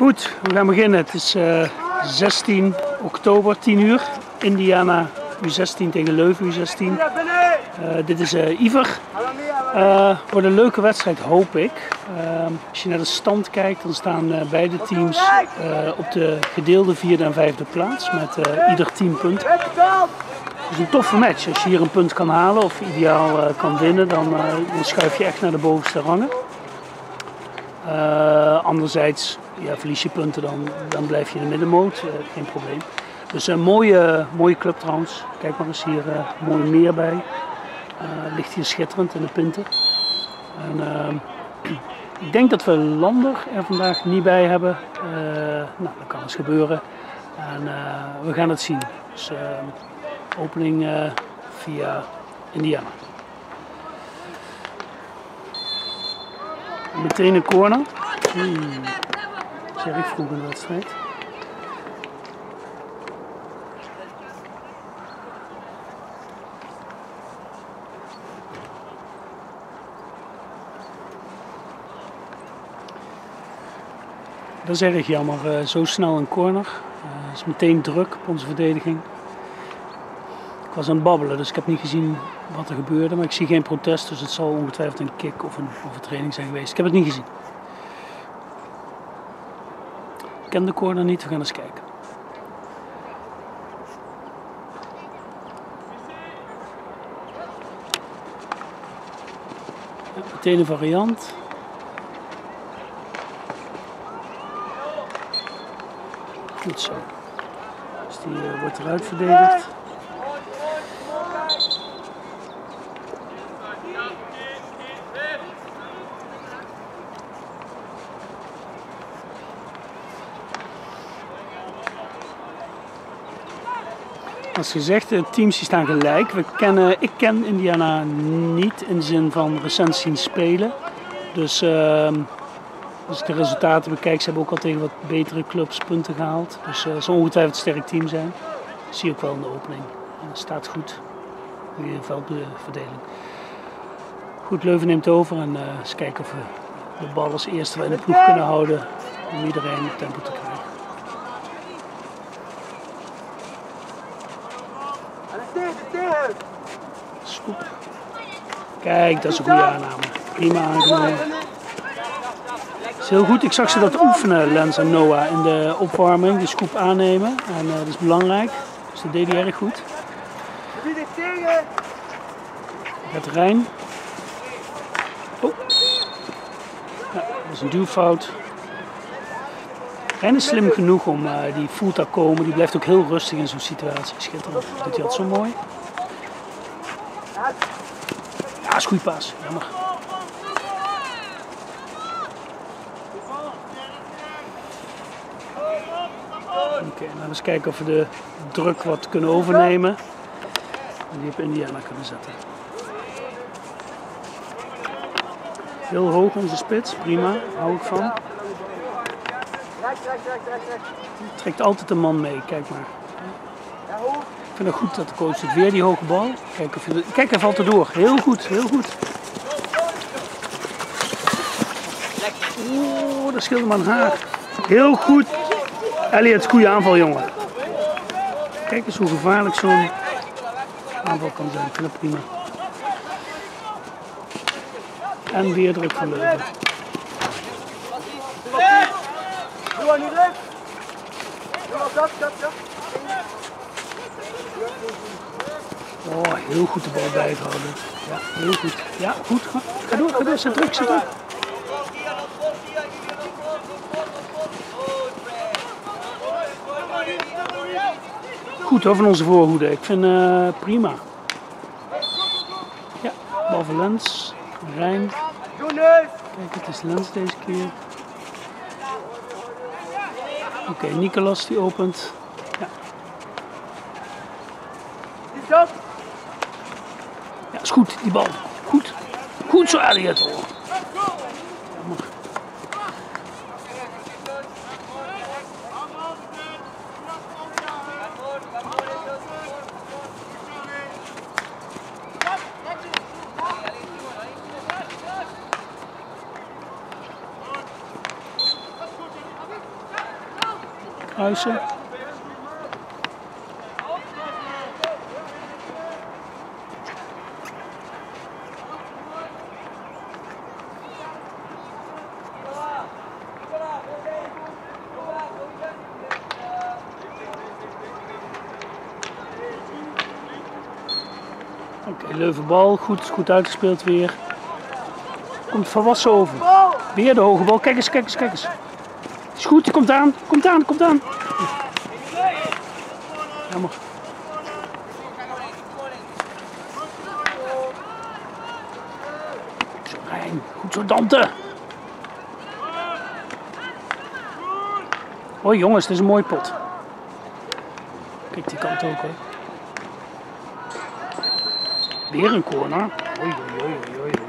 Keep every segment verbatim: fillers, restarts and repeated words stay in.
Goed, we gaan beginnen. Het is uh, zestien oktober, tien uur. Indiana U zestien tegen Leuven U zestien. Uh, dit is uh, Iver. Uh, wordt een leuke wedstrijd, hoop ik. Uh, als je naar de stand kijkt, dan staan uh, beide teams uh, op de gedeelde vierde en vijfde plaats met uh, ieder tien punten. Het is een toffe match. Als je hier een punt kan halen of ideaal uh, kan winnen, dan, uh, dan schuif je echt naar de bovenste rangen. Uh, anderzijds, ja, verlies je punten, dan, dan blijf je in de middenmoot, uh, geen probleem. Dus een mooie, mooie club trouwens. Kijk maar eens hier, uh, mooi meer bij. Uh, ligt hier schitterend in de Pinter. En, uh, ik denk dat we Lander er vandaag niet bij hebben. Uh, nou, dat kan eens gebeuren. En uh, we gaan het zien. Dus uh, opening uh, via Indiana. Meteen een corner. Hmm. Zeg ik vroeg in de wedstrijd. Dat is erg jammer, uh, zo snel een corner. Het uh, is meteen druk op onze verdediging. Ik was aan het babbelen, dus ik heb niet gezien wat er gebeurde, maar ik zie geen protest, dus het zal ongetwijfeld een kick of een overtreding zijn geweest. Ik heb het niet gezien. Ik ken de corner niet, we gaan eens kijken. Ja, meteen een variant. Goed zo. Dus die uh, wordt eruit verdedigd. Als gezegd, de teams die staan gelijk. We kennen, ik ken Indiana niet in de zin van recent zien spelen. Dus uh, als ik de resultaten bekijk, ze hebben ook al tegen wat betere clubs punten gehaald. Dus uh, het zal ongetwijfeld een sterk team zijn. Dat zie je ook wel in de opening. Het staat goed. Goede veldverdeling. Goed, Leuven neemt over en uh, eens kijken of we de bal als eerste in de ploeg kunnen houden. Om iedereen op tempo te krijgen. Scoop. Kijk, dat is een goede aanname. Prima aangenomen. Dat is heel goed. Ik zag ze dat oefenen, Lens en Noah, in de opwarming. De scoop aannemen. En uh, dat is belangrijk. Dus dat deed hij erg goed. Het Rijn. Oh. Ja, dat is een duwfout. Rijn is slim genoeg om uh, die voet te komen. Die blijft ook heel rustig in zo'n situatie. Schitterend. Dat doet hij altijd zo mooi. Ja, is goed pas. Jammer. Oké, okay, nou eens kijken of we de druk wat kunnen overnemen. En die op Indiana kunnen zetten. Heel hoog onze spits, prima, daar hou ik van. Trekt altijd een man mee, kijk maar. Ik vind het goed dat de coach het weer die hoge bal. Kijk, of je, kijk, hij valt er door. Heel goed, heel goed. Oeh, dat scheelde maar een haar. Heel goed. Elliot, goede aanval, jongen. Kijk eens hoe gevaarlijk zo'n aanval kan zijn. Ik vind het prima. En weer druk van Leuven. Oh, heel goed de bal bijgehouden. Ja, heel goed. Ja, goed. Ga door, ga door. Zet druk, zet druk. Goed hoor van onze voorhoede. Ik vind uh, prima. Ja, bal voor Lens. Rijn. Kijk, het is Lens deze keer. Oké, okay, Nicolas die opent. Ja. Ja, is goed, die bal. Goed. Goed zo, Elliot. Jammer. Kruisen. Oké, okay, Leuvenbal, goed, goed uitgespeeld weer. Komt volwassen over. Weer de hoge bal. Kijk eens, kijk eens, kijk eens. Is goed, die komt aan, komt aan, komt aan. Jammer. Zo Rijn, goed zo Dante. Hoi jongens, dit is een mooi pot. Kijk die kant ook hoor. Weer een corner. Oei, oei, oei, oei, oei.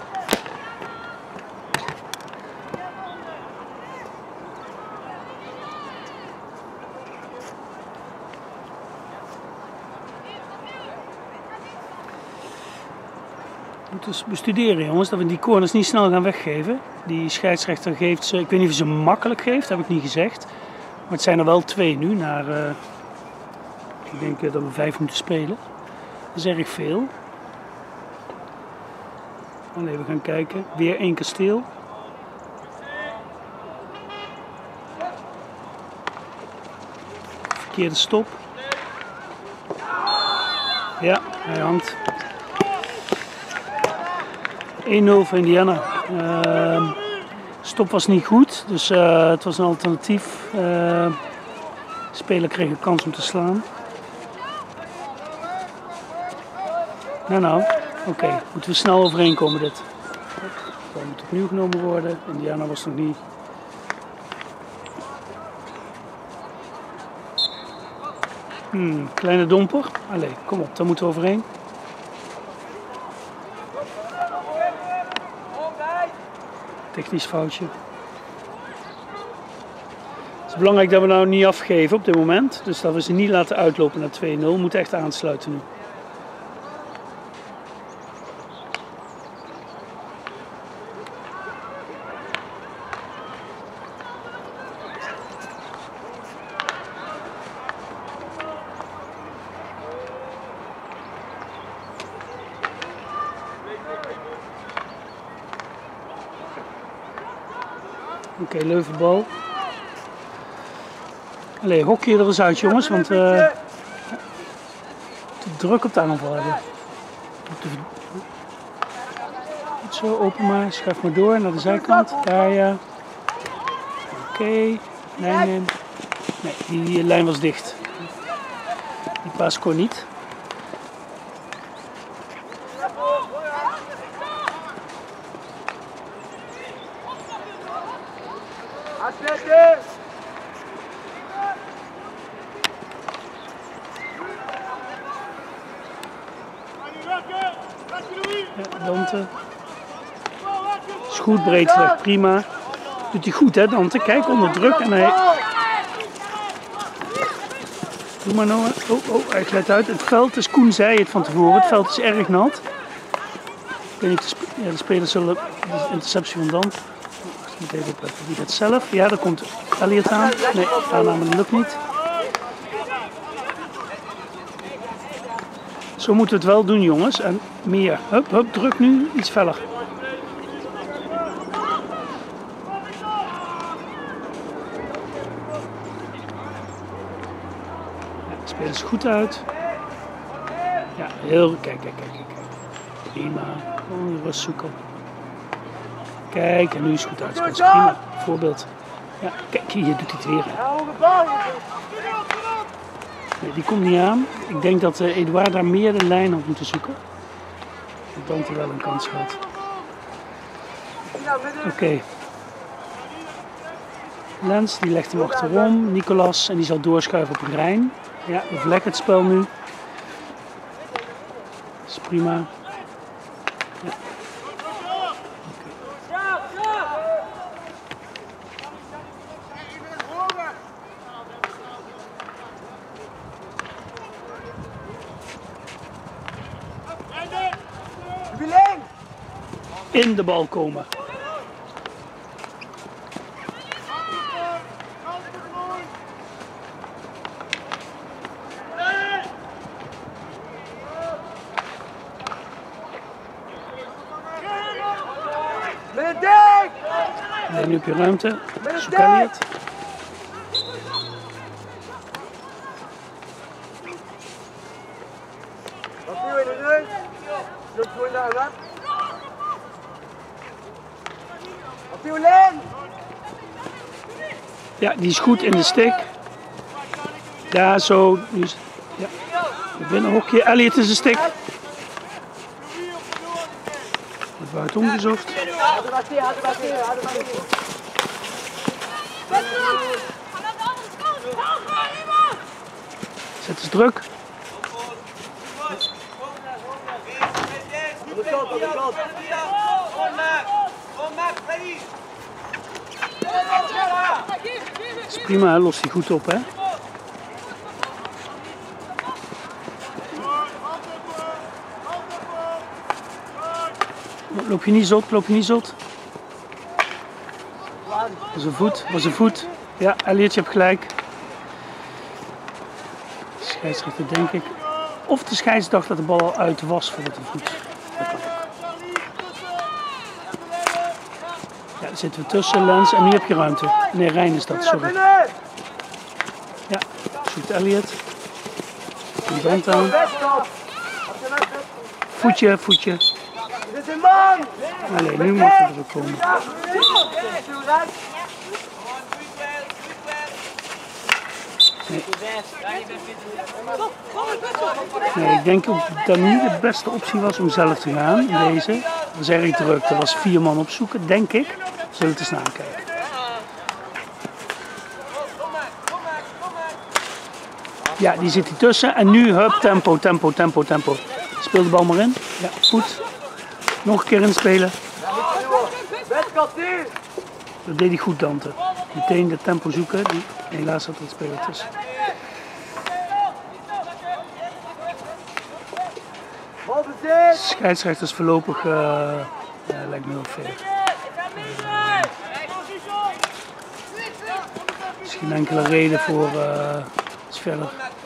We moeten bestuderen jongens, dat we die corners niet snel gaan weggeven. Die scheidsrechter geeft ze, ik weet niet of ze makkelijk geeft, dat heb ik niet gezegd. Maar het zijn er wel twee nu, naar, uh, ik denk uh, dat we vijf moeten spelen. Dat is erg veel. Allee, we gaan kijken. Weer één kasteel. Verkeerde stop. Ja, hij hangt. één nul voor Indiana. Uh, stop was niet goed, dus uh, het was een alternatief. Uh, de speler kreeg een kans om te slaan. Nou nou, oké, okay. Moeten we snel overeenkomen dit. Dat moet opnieuw genomen worden. Indiana was nog niet. Hmm, kleine domper. Allee, kom op, daar moeten we overheen. Technisch foutje. Het is belangrijk dat we nou niet afgeven op dit moment. Dus dat we ze niet laten uitlopen naar twee nul. We moeten echt aansluiten nu. Oké, okay, Leuvenbal. Allee, hockey er eens uit jongens, want we uh, te druk op de aanval hebben. Goed zo, open maar, schuif maar door naar de zijkant. Daar ja. Oké, okay. Lijn in. Nee, die, die lijn was dicht. Die paas kon niet. Ja, Dante. Is goed, breed gelegd, prima. Doet hij goed hè Dante, kijk onder druk en hij... Doe maar nou, oh, oh, hij glijdt uit. Het veld is, Koen zei het van tevoren, het veld is erg nat. Ik weet niet, de, sp ja, de spelers zullen, de interceptie van Dante. Ik moet even opletten, die gaat zelf. Ja, daar komt Elliot aan. Nee, aanname lukt niet. Zo moeten we het wel doen jongens, en meer. Hup, hup, druk nu, iets feller. Ja, spelen ze goed uit. Ja, heel, kijk, kijk, kijk, kijk. Prima, gewoon rust zoeken. Kijk, en nu is het goed uit. Prima, voorbeeld. Ja, kijk, hier doet hij het weer. Nee, die komt niet aan. Ik denk dat uh, Eduard daar meer de lijn had moeten zoeken. Dat Dante wel een kans gehad. Oké. Okay. Lens, die legt hem achterom. Nicolas, en die zal doorschuiven op Rijn. Ja, we vlekken het spel nu. Dat is prima. Ja. In de bal komen. Nee, nu heb je ruimte. Zoek Elliot. Ja, die is goed in de stick. Ja, zo. Nu is, ja. Binnen hokje. Elliot is een stick. Wordt buiten omgezocht. Zet eens druk. Dat is prima, lost hij goed op, hè? Loop je niet zot, loop je niet zot. Was een voet, was een voet. Ja, Elliot, je hebt gelijk. De scheidsrechter, denk ik. Of de scheids dacht dat de bal al uit was voor het een voet. Dat kan ook. Ja, daar zitten we tussen, Lens. En nu heb je ruimte. Nee, Rijn is dat, sorry. Ja, zoekt Elliot. Die bent aan. Voetje, voetje. Allee, nu moet het er komen. Nee. Nee, ik denk ook dat nu de beste optie was om zelf te gaan in deze. Dat was erg druk, er was vier man opzoeken, denk ik. We zullen het eens nakijken. Ja, die zit hier tussen en nu hup, tempo, tempo, tempo, tempo. Speel de bal maar in. Ja, goed. Nog een keer inspelen. Dat deed hij goed, Dante. Meteen de tempo zoeken. Die, helaas zat er een speler tussen. Scheidsrechters voorlopig uh, ja, lijkt me heel fair. Uh, er is geen enkele reden voor uh, is verder.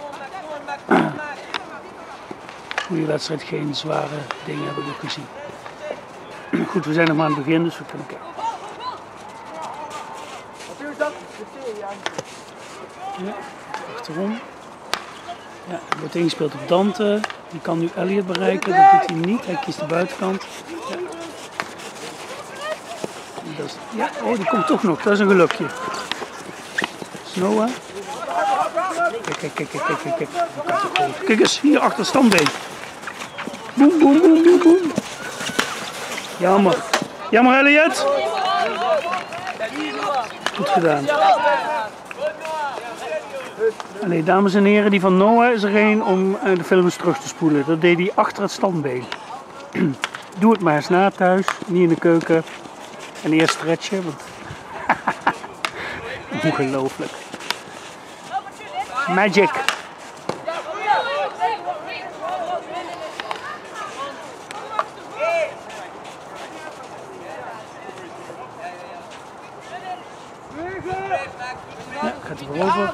Goede wedstrijd, geen zware dingen hebben we gezien. Goed, we zijn nog maar aan het begin, dus we kunnen kijken. Ja, achterom. Ja, er wordt ingespeeld op Dante. Die kan nu Elliot bereiken, dat doet hij niet. Hij kiest de buitenkant. Ja. Dat is, ja, oh, die komt toch nog, dat is een gelukje. Snowa. Kijk, kijk, kijk, kijk, kijk, kijk. Kijk eens, hier achter standbeen. Boem, boem, boem, boem, boem. Jammer. Jammer, Elliot. Goed gedaan. Allee, dames en heren, die van Noah is er een om de films terug te spoelen. Dat deed hij achter het standbeen. Doe het maar eens na thuis, niet in de keuken. En eerst stretchen, want ongelooflijk. Magic. Ja, gaat er voorover.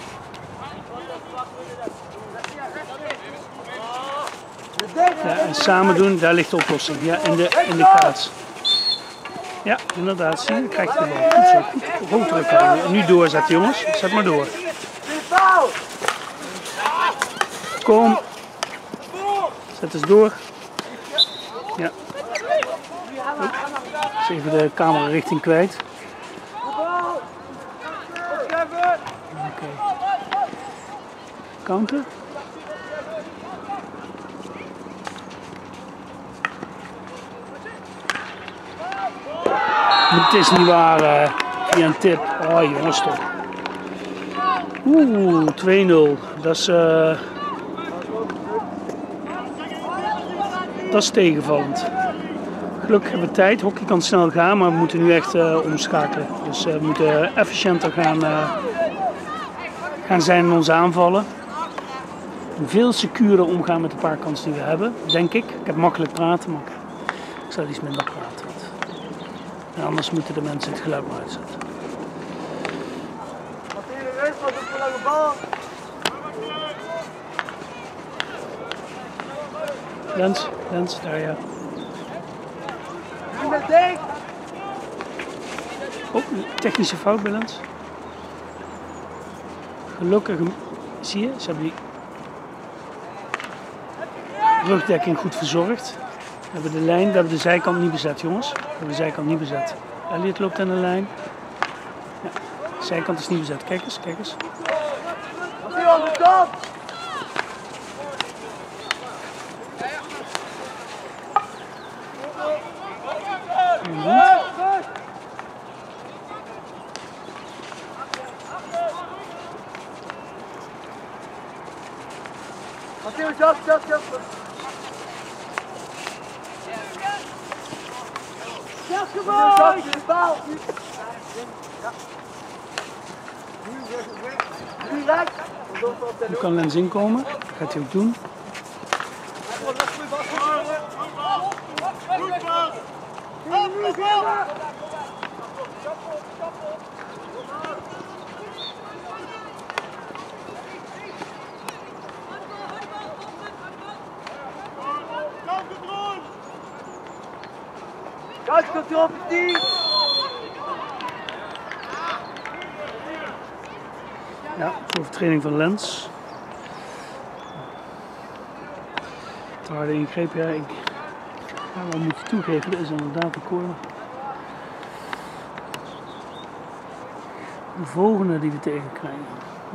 Ja, en samen doen, daar ligt de oplossing. Ja, in de, in de kaats. Ja, inderdaad, zie je, dan krijg je de bal. Goed zo, goed. Hoog druk houden. En nu doorzetten, jongens. Zet maar door. Kom. Zet eens door. Ja. Eens even de camera richting kwijt. Oké. Counter. Het is niet waar, uh, via een tip. Oh jongens toch. Oeh, twee nul. Dat is, uh, dat is tegenvallend. Gelukkig hebben we tijd. Hockey kan snel gaan, maar we moeten nu echt uh, omschakelen. Dus uh, we moeten efficiënter gaan, uh, gaan zijn in onze aanvallen. Veel secuurder omgaan met de paar kansen die we hebben, denk ik. Ik heb makkelijk praten, maar ik zal iets minder praten. En anders moeten de mensen het geluid maar uitzetten. Lens, Lens, daar ja. Oh, technische fout bij Lens. Gelukkig, zie je, ze hebben die rugdekking goed verzorgd. We hebben de lijn, we hebben de zijkant niet bezet, jongens. We hebben de zijkant niet bezet. Elliot loopt aan de lijn. Ja, de zijkant is niet bezet. Kijk eens, kijk eens. Matteo, jump, jump, jump. Jump, come on! De bal! Nu rechts. Nu kan Lens inkomen. Dat gaat hij ook doen. Kijk, komt erop, die! Ja, overtreding van Lens. Te harde ingreep, ja, ik ga wel moeten toegeven, dat is inderdaad een corner. De volgende die we tegenkrijgen.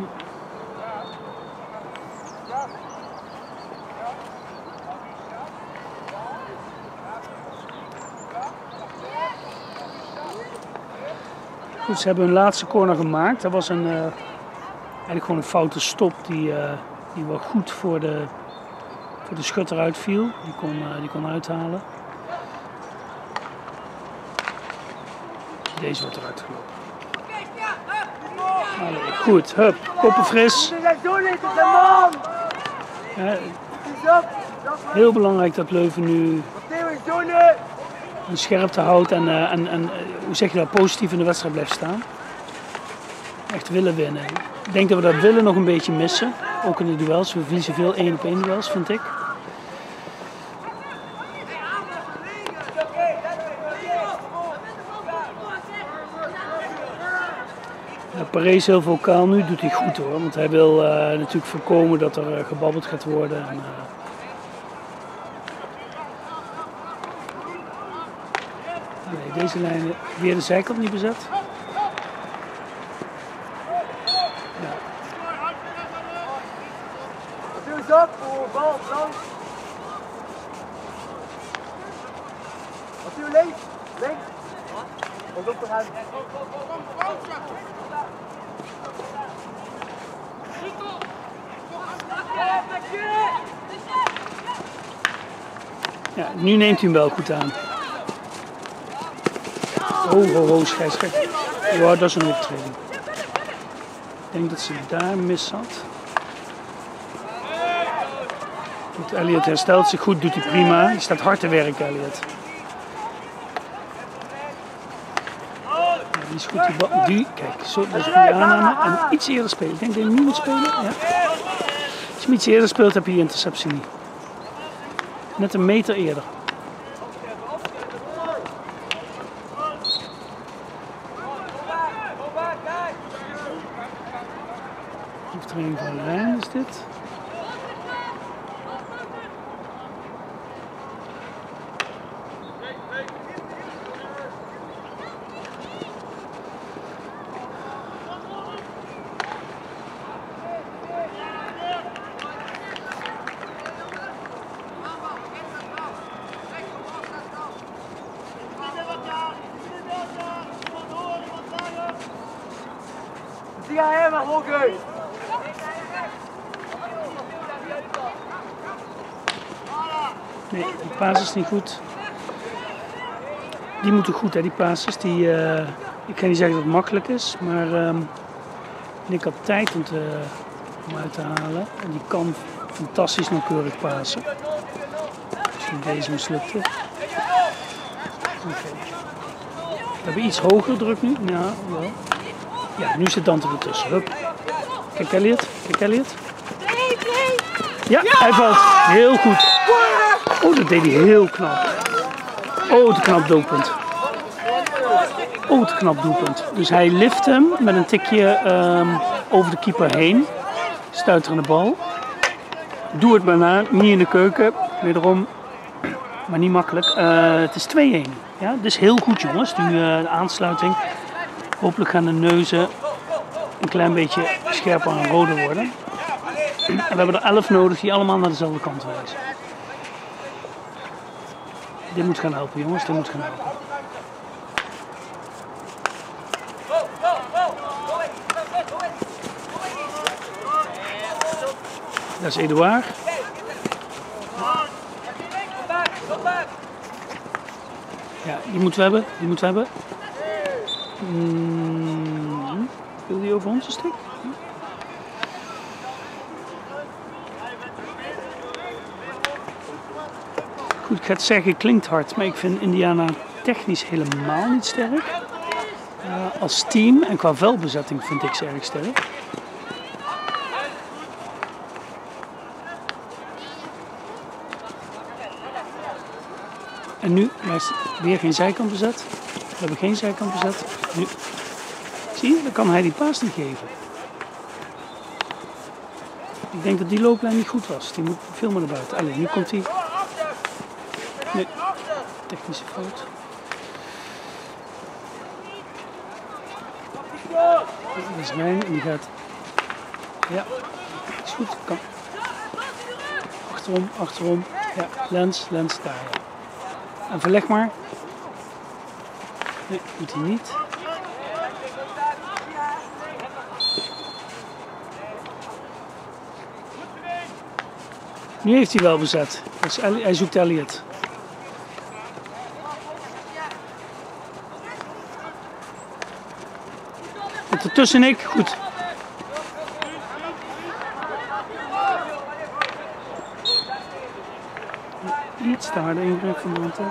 Goed, ze hebben hun laatste corner gemaakt. Dat was een, uh, eigenlijk gewoon een foute stop die, uh, die wel goed voor de, voor de schutter uitviel. Die kon, uh, die kon uithalen. Deze wordt eruit gelopen. Allee, goed, hup, koppen fris. Ja, heel belangrijk dat Leuven nu een scherpte houdt en, uh, en, en uh, hoe zeg je dat, positief in de wedstrijd blijft staan. Echt willen winnen. Ik denk dat we dat willen nog een beetje missen. Ook in de duels. We verliezen veel één op één duels, vind ik. Ja, Parijs heel vocaal nu, doet hij goed hoor. Want hij wil uh, natuurlijk voorkomen dat er uh, gebabbeld gaat worden. En, uh, nee, deze lijn weer de zijkant niet bezet. Ja. Doe op voor bal, langs. Wat doe je links? Links. Wat op voor hem. Ja, nu neemt hij hem wel goed aan. Oh, oh, oh, scheidsrechter. Ja, dat is een overtreding. Ik denk dat ze daar mis zat. Goed, Elliot herstelt zich goed, doet hij prima. Hij staat hard te werken, Elliot. Ja, die is goed. Die, bal, die kijk, zo, dat is een goede aanname. En iets eerder spelen. Ik denk dat hij nu moet spelen. Ja. Als je hem iets eerder speelt, heb je die interceptie niet. Net een meter eerder. Overtreding van Rijn is dit. Die ga hem maar hoog uit. Nee, die paas is niet goed. Die moeten goed, hè, die passes. Die, uh, ik ga niet zeggen dat het makkelijk is, maar um, ik had tijd om, te, om uit te halen. En die kan fantastisch nauwkeurig pasen. Misschien deze mislukte. Oké. Okay. We hebben iets hoger druk nu. Ja, wel. Ja, nu zit Dante ertussen. Hup. Kijk Elliot, kijk Elliot. Ja, hij valt. Heel goed. Oh, dat deed hij heel knap. Oh, de knap doelpunt. Oh, het knap doelpunt. Dus hij lift hem met een tikje um, over de keeper heen. Stuiterende bal. Doe het maar na, niet in de keuken. Wederom, maar niet makkelijk. Uh, het is twee-een. Ja, dus heel goed jongens, nu uh, de aansluiting. Hopelijk gaan de neuzen een klein beetje scherper en roder worden. En we hebben er elf nodig die allemaal naar dezelfde kant wijzen. Dit moet gaan helpen jongens, dit moet gaan helpen. Dat is Eduard. Ja, die moeten we hebben, die moeten we hebben. Hmm, wil die over ons een stuk? Goed, ik ga het zeggen, klinkt hard, maar ik vind Indiana technisch helemaal niet sterk. Uh, als team en qua velbezetting vind ik ze erg sterk. En nu is weer geen zijkant bezet. We hebben geen zijkant bezet. Nu. Zie je, dan kan hij die paas niet geven. Ik denk dat die looplijn niet goed was. Die moet veel meer naar buiten. Allee, nu komt hij. Nee, technische fout. Dat is Rijn en die gaat. Ja, is goed. Kan. Achterom, achterom. Ja, Lens, Lens daar. Ja. En verleg maar. Nee, doet hij niet. Nu heeft hij wel bezet. Dus hij zoekt Elliot. Komt ertussen ik. Goed. Iets te harde ingreep van de hand.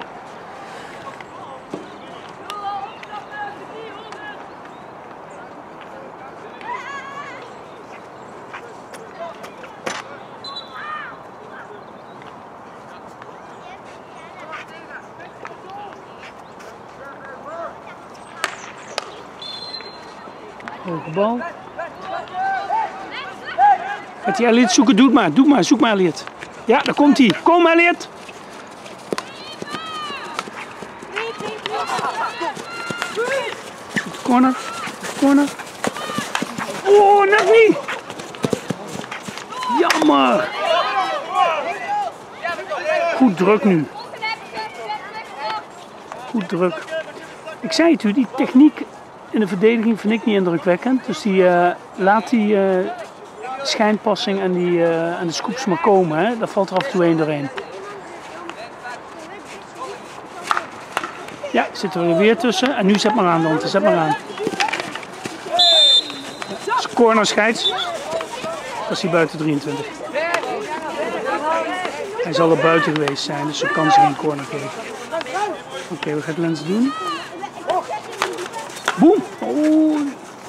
Hoge bal. Gaat hij Elliot zoeken? Doe maar, doe maar, zoek maar Elliot. Ja, daar komt hij. Kom Elliot! Goed, corner, corner. Oh, net niet! Jammer! Goed druk nu. Goed druk. Ik zei het u, die techniek in de verdediging vind ik niet indrukwekkend. Dus die uh, laat die uh, schijnpassing en, die, uh, en de scoops maar komen. Hè. Dat valt er af en toe één doorheen. Ja, zitten we er weer tussen. En nu zet maar aan, Dante. Zet maar aan. Ja, corner scheids. Dat is hij buiten drieëntwintig. Hij zal er buiten geweest zijn, dus ze kan ze geen corner geven. Oké, okay, wat gaat Lens doen? Boem! Oh.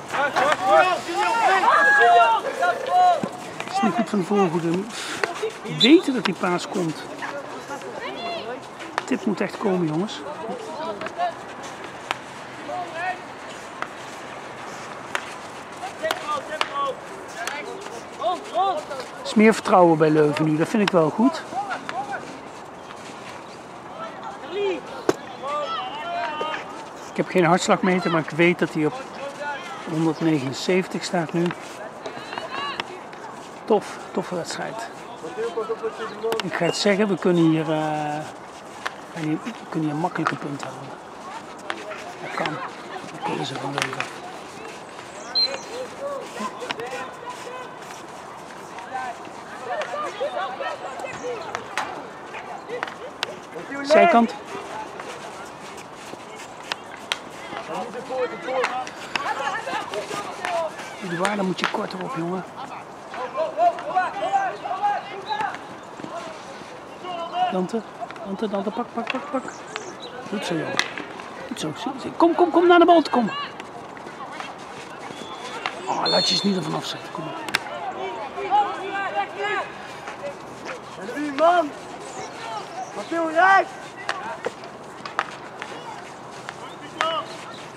Het is niet goed van de voorvoeten. Weten dat die paas komt. Tip moet echt komen, jongens. Er is meer vertrouwen bij Leuven nu, dat vind ik wel goed. Ik heb geen hartslagmeter, maar ik weet dat hij op honderdnegenenzeventig staat nu. Tof, toffe wedstrijd. Ik ga het zeggen, we kunnen hier, uh, we kunnen hier een makkelijke punt halen. Dat kan. Dat kunnen ze van Leuven. Zijkant. De waarde moet je korter op, jongen. Dante, Dante, Dante, pak, pak, pak, pak. Goed zo, jongen. Goed zo. Kom, kom, kom naar de bal te komen. Oh, laat je eens niet ervan afzetten. Kom op. En wie man? Wat veel rijk!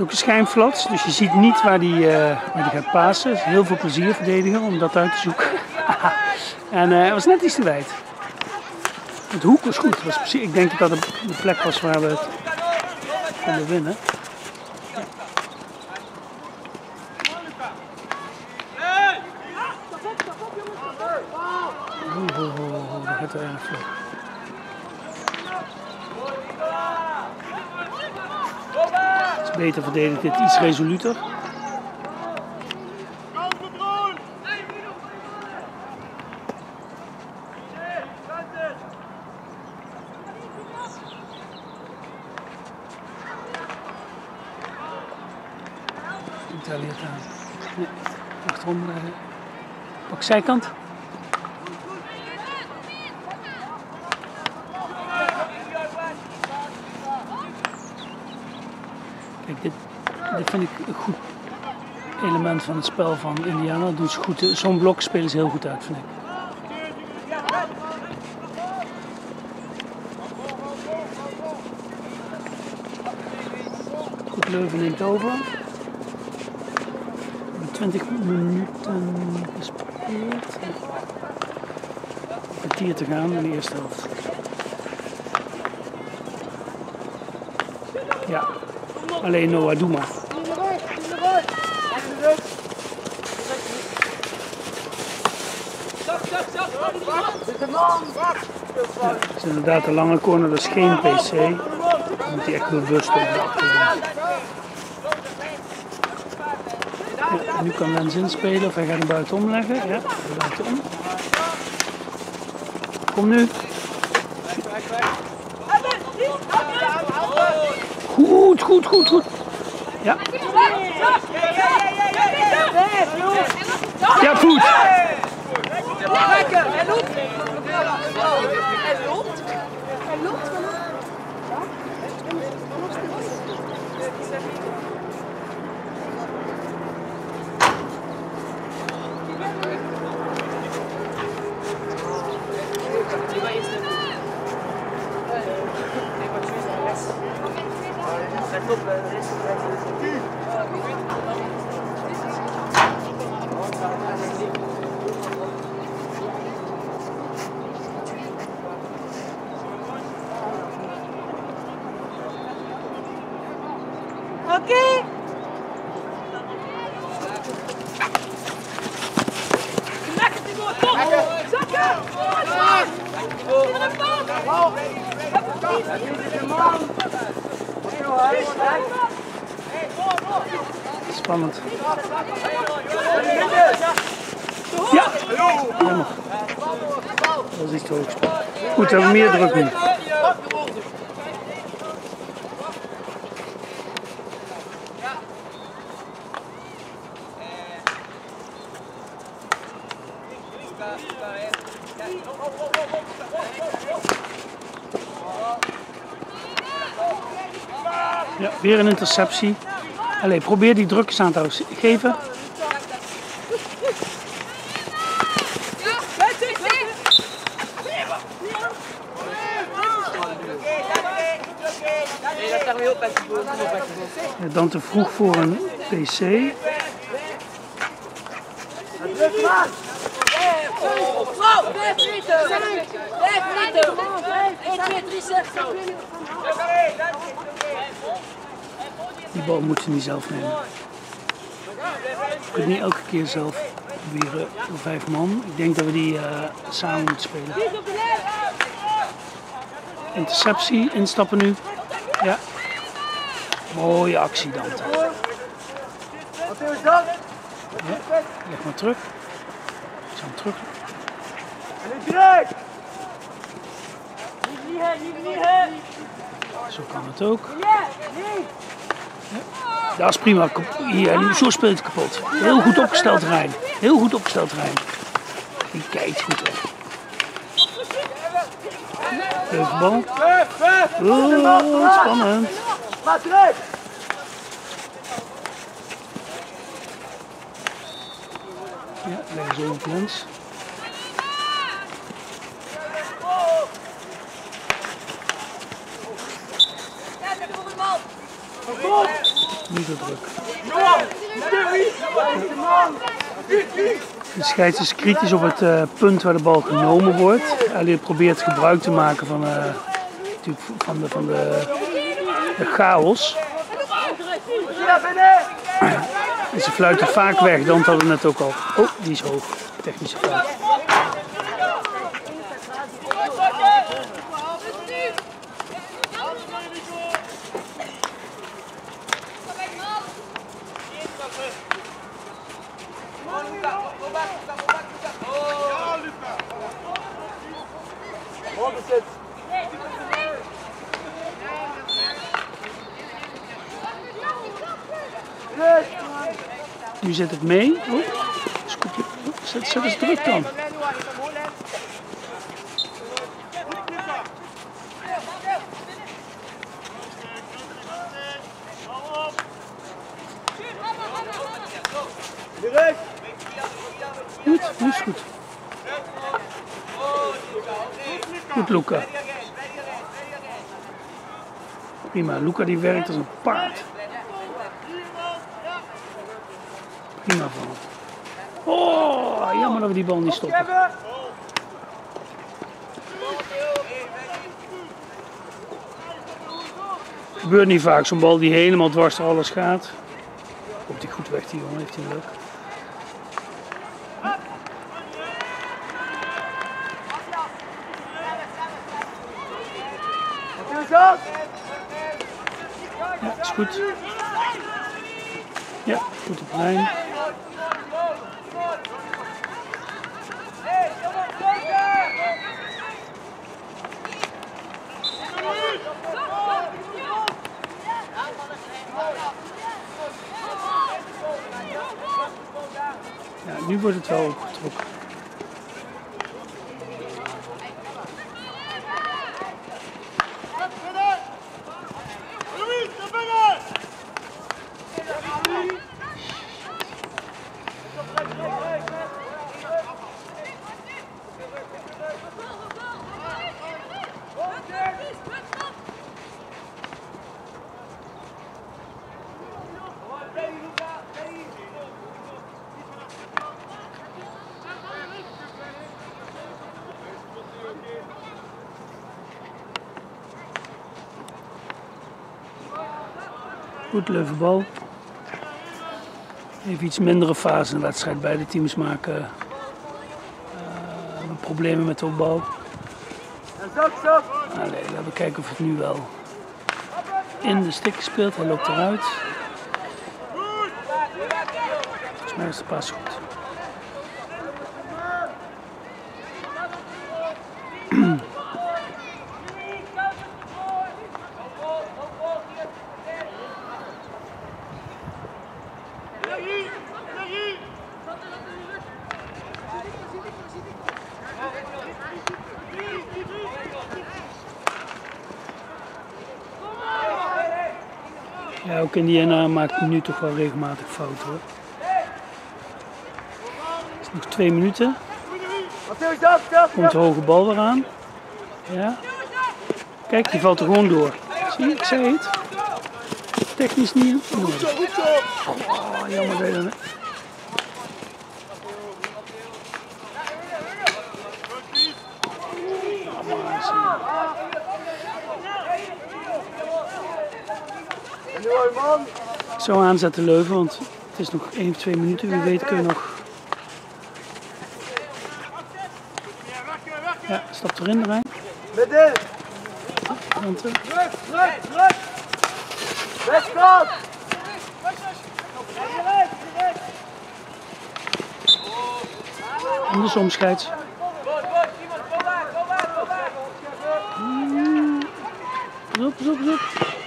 is ook een schijnflats, dus je ziet niet waar die, uh, waar die gaat pasen. Het is heel veel plezier verdedigen om dat uit te zoeken. En uh, het was net iets te wijd. Het hoek was goed. Het was precies, ik denk dat dat de plek was waar we het konden winnen. Oh, oh, oh, oh, dat gaat er erg vlug. Het is beter verdedigd, dit iets resoluter. Italië het aan. Nee, achterom blijven. Pak zijkant. Kijk, dit, dit vind ik een goed element van het spel van Indiana. Dat doen ze goed. Zo'n blok spelen ze heel goed uit, vind ik. Goed, Leuven neemt over. twintig minuten gespeeld. Een kwartier te gaan in de eerste helft. Ja, alleen Noah, doe maar. Ja, het is inderdaad een lange corner, dat is geen P C. Dan moet hij echt bewust op de achtergrond. Ja, en nu kan Lens inspelen of hij gaat hem buitenom leggen. Ja, buitenom. Kom nu. Goed, goed, goed, goed. Ja. Ja, goed. Hij loopt. Hij loopt. Hij loopt. Oké. Lekker die boord, kom! Zakken! Spannend. Ja! Jammer. Dat is iets te hoog gespeeld. Goed, we hebben meer druk nu. Ja, weer een interceptie. Allee, probeer die druk eens aan te geven. Ja, dan te vroeg voor een P C. Die bal moet je niet zelf nemen. Je kunt niet elke keer zelf proberen voor vijf man. Ik denk dat we die uh, samen moeten spelen. Interceptie, instappen nu. Ja. Mooie actie dan. Ja, leg maar terug. Ik zal hem terug. Zo kan het ook. Ja, dat is prima. Hier, zo speelt het kapot. Heel goed opgesteld terrein. Heel goed opgesteld terrein. Die kijkt goed op. Leuke bal. Oh, spannend. Ja, leggen ze op Lens. Niet zo druk. De scheids is kritisch op het uh, punt waar de bal genomen wordt. Hij probeert gebruik te maken van, uh, van, de, van de, de chaos. En ze fluiten vaak weg, dan hadden we net ook al. Oh, die is hoog. Technische fout. Nu zit het mee. Oh, scoopje. Zet, zet eens druk dan. Goed, nu is goed. Goed, Luca. Prima, Luca die werkt als een paard. Prima van. Oh, jammer dat we die bal niet stoppen. Gebeurt niet vaak, zo'n bal die helemaal dwars door alles gaat. Komt hij goed weg, die jongen, heeft hij leuk. Ja, is goed. Ja, goed op lijn. Ja, nu wordt het wel opgetrokken. Goed, leuke bal. Even iets mindere fase in de wedstrijd. Beide teams maken uh, problemen met de opbouw. Allee, laten we kijken of het nu wel in de stick speelt. Hij loopt eruit. Volgens mij is de pas goed. Ja, ook Indiana maakt nu toch wel regelmatig fouten hoor. Het is nog twee minuten. Komt de hoge bal weer aan. Ja. Kijk, die valt er gewoon door. Zie je, ik zei het. Technisch niet in orde. Oh, jammer dat je dan... Ik zou aanzetten Leuven, want het is nog één of twee minuten. Wie weet kunnen we nog... Ja, stap erin, Rijn. Midden! Druk, druk, druk! Westkant! Andersom scheids. Pas op, pas op, pas op.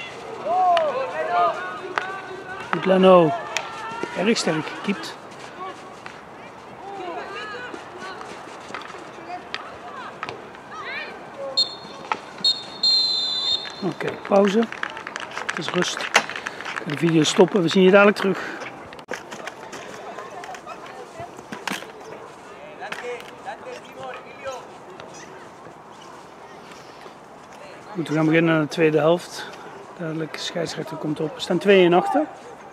Goed, Leno. Erg sterk gekiept. Oké, okay, pauze. Het is rust. Ik ga de video stoppen. We zien je dadelijk terug. Goed, we gaan beginnen aan de tweede helft. Dadelijk, de scheidsrechter komt op. We staan twee een achter.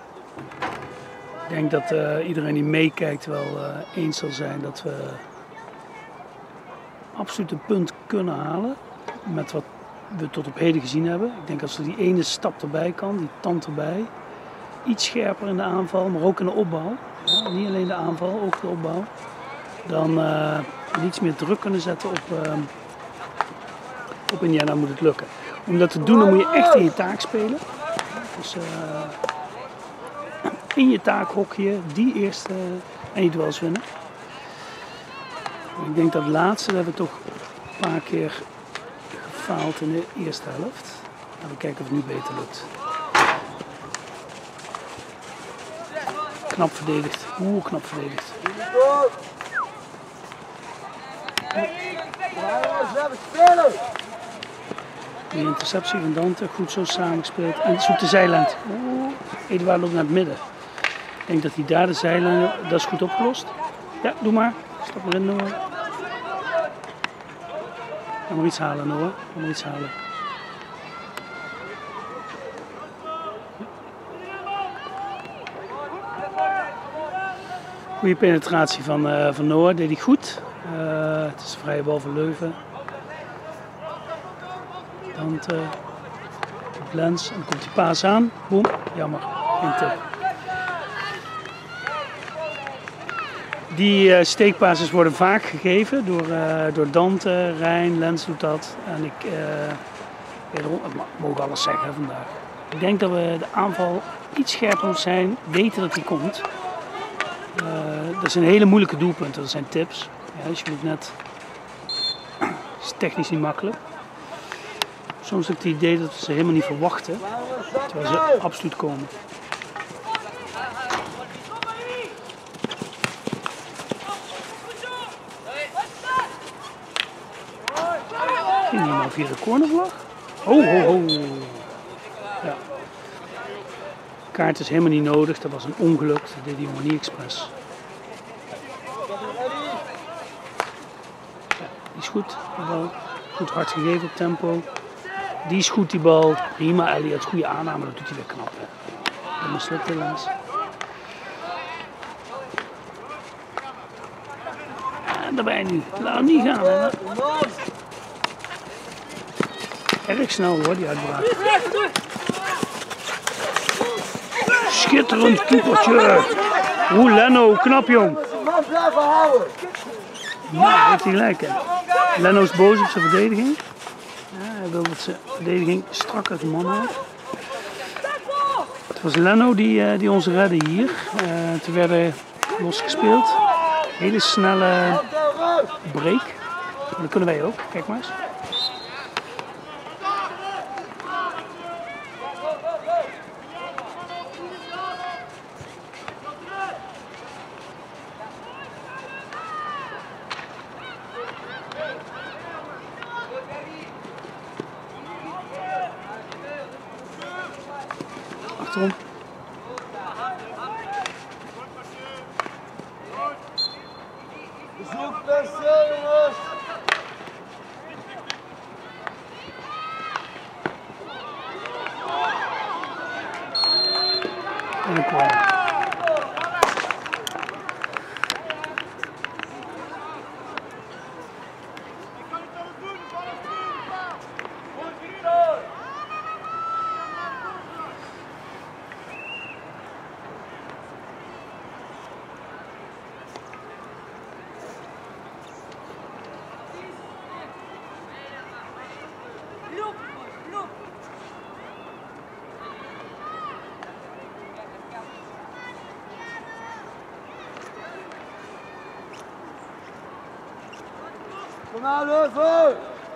Ik denk dat uh, iedereen die meekijkt wel uh, eens zal zijn dat we absoluut een punt kunnen halen met wat we tot op heden gezien hebben. Ik denk als er die ene stap erbij kan, die tand erbij, iets scherper in de aanval, maar ook in de opbouw. Ja, niet alleen de aanval, ook de opbouw. Dan uh, iets meer druk kunnen zetten op, uh, op Indiana moet het lukken. Om dat te doen dan moet je echt in je taak spelen. Dus uh, in je taakhokje, die eerste uh, en je duels winnen. Ik denk dat het laatste, dat hebben we toch een paar keer gefaald in de eerste helft. Laten we kijken of het nu beter lukt. Knap verdedigd. Oeh, knap verdedigd. Die interceptie van Dante, goed zo samengespeeld. En zoekt de zijlijn. Oeh, Eduard loopt naar het midden. Ik denk dat hij daar de zijlijn, dat is goed opgelost. Ja, doe maar. Stap maar in, Noah. Ga maar iets halen, Noah. Ga maar iets halen. Goede penetratie van, uh, van Noah, deed hij goed. Uh, het is een vrije bal voor Leuven. Dante. Lens. En dan komt die paas aan. Boom. Jammer. Geen tip. Die uh, steekpases worden vaak gegeven door, uh, door Dante, Rijn, Lens doet dat. En ik, uh, wederom, ik mag alles zeggen hè, vandaag. Ik denk dat we de aanval iets scherper moet zijn, weten dat hij komt. Uh, dat zijn hele moeilijke doelpunten, dat zijn tips. Ja, dus je moet net, het is technisch niet makkelijk. Soms heb ik het idee dat we ze helemaal niet verwachten, terwijl ze absoluut komen. Ging hij nou via de cornervlag? Oh, ho, ho. Ja. Kaart is helemaal niet nodig, dat was een ongeluk, dat deed die jongen niet expres. Ja, die is goed, de bal. Goed hard gegeven op tempo. Die is goed, die bal. Prima, Elliot, goede aanname, dat doet hij weer knap. Hè. Dat mislukt helaas. En daarbij nu, laat hem niet gaan. Hè. Erg snel hoor, die uitbraak. Schitterend keepertje. Oeh, Leno, knap jong. Nou, heeft hij gelijk hè. Leno is boos op zijn verdediging. Ja, hij wil dat zijn verdediging strak uit de man houdt. Het was Leno die, die ons redde hier. Uh, toen werden losgespeeld. Hele snelle break. Dat kunnen wij ook, kijk maar eens. Achterom. Zoek perceel, jongens! En een corner. Kom maar, Leuven!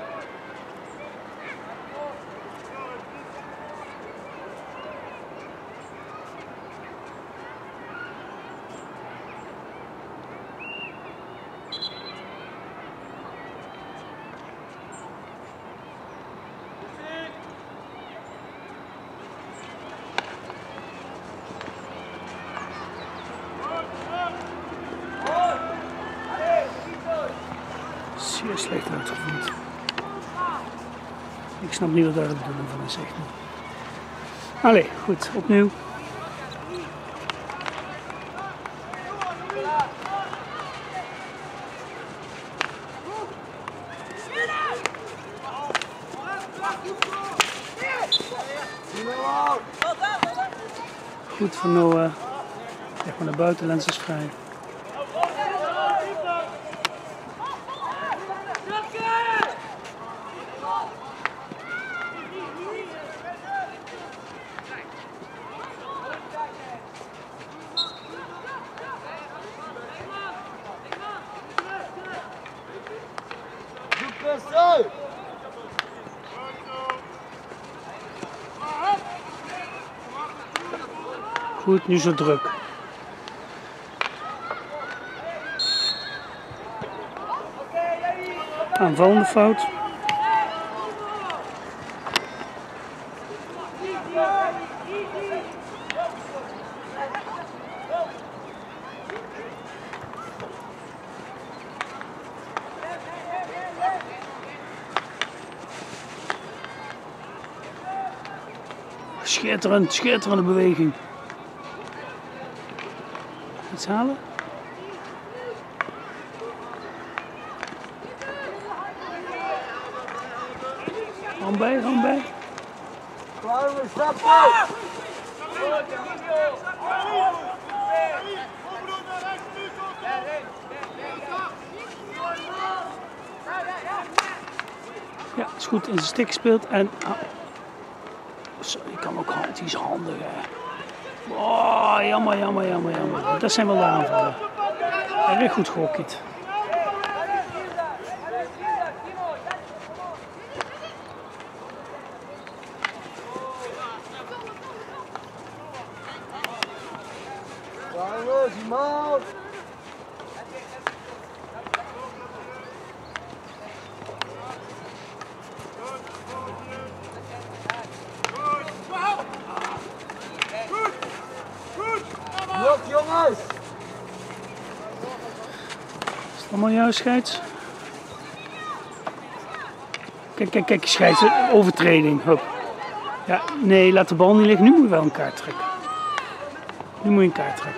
Zeer slecht uitgevoerd. Ik snap niet wat daar de bedoeling van is, echt niet. Allee, goed, opnieuw. Goed van Noah. Echt maar naar buiten, Lens is vrij. Goed, nu zo druk. Aanvallende fout. Schitterend, schitterende beweging. Iets halen? Hand bij, hand bij. Ja, is goed in zijn stik gespeeld en... Oh. Zo, je kan ook hand, die is handig hè. Oh, jammer, jammer, jammer, jammer. Dat zijn wel de aanvallen. Erg goed gehockeyd. Vamos, irmão! Loop, jongens! Is het allemaal jouw scheids? Kijk, kijk, kijk, scheids, overtreding. Hop. Ja, nee, laat de bal niet liggen. Nu moet je wel een kaart trekken. Nu moet je een kaart trekken.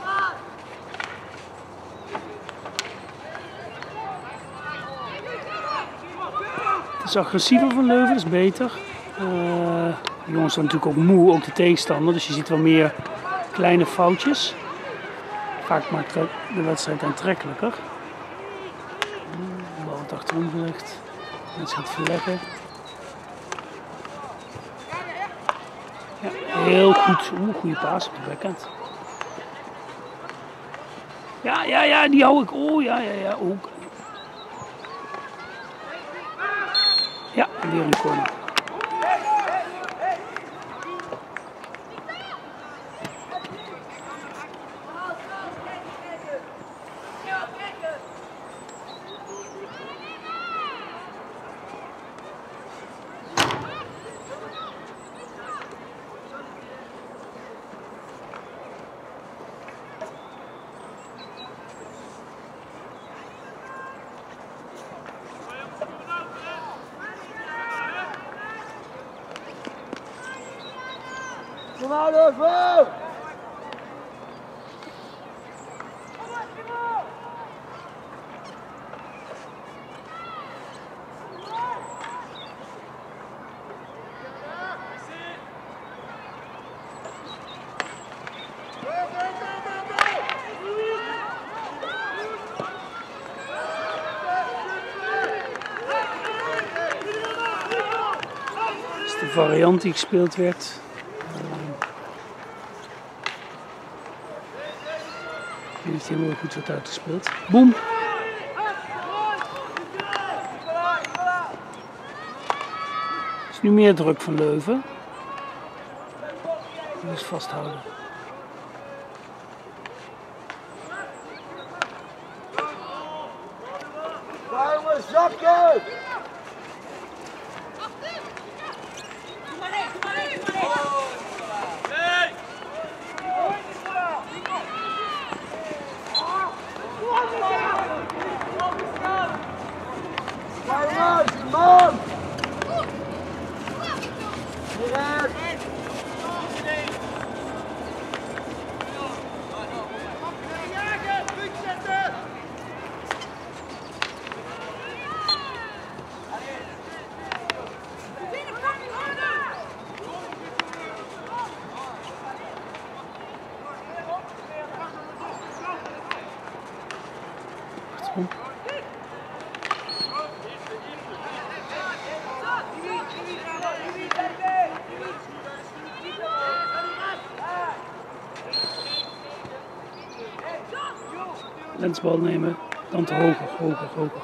Het is agressiever van Leuven, dat is beter. Uh, de jongens zijn natuurlijk ook moe, ook de tegenstander, dus je ziet wel meer kleine foutjes. Vaak maakt dat de wedstrijd aantrekkelijker. De bal wordt achterom gelegd. Mensen gaat verleggen. Ja, heel goed. Oeh, goede paas op de backhand. Ja, ja, ja, die hou ik. Oh, ja, ja, ja. Ook. Ja, weer een corner. Kom maar, Leuven! Dat is de variant die gespeeld werd. Die heeft helemaal goed wat uitgespeeld. Boom! Er is nu meer druk van Leuven. Dus vasthouden. Vamos, zakken! Vamos, man! Hieruit! Lensbal nemen, dan te hoger, hoger, hoger.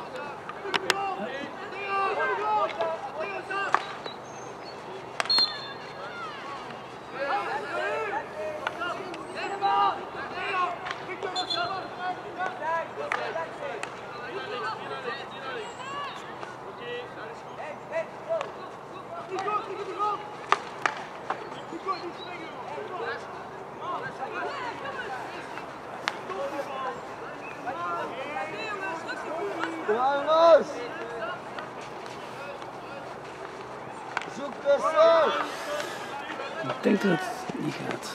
Ja, jongens! Zoek persoon! Ik denk dat het niet gaat.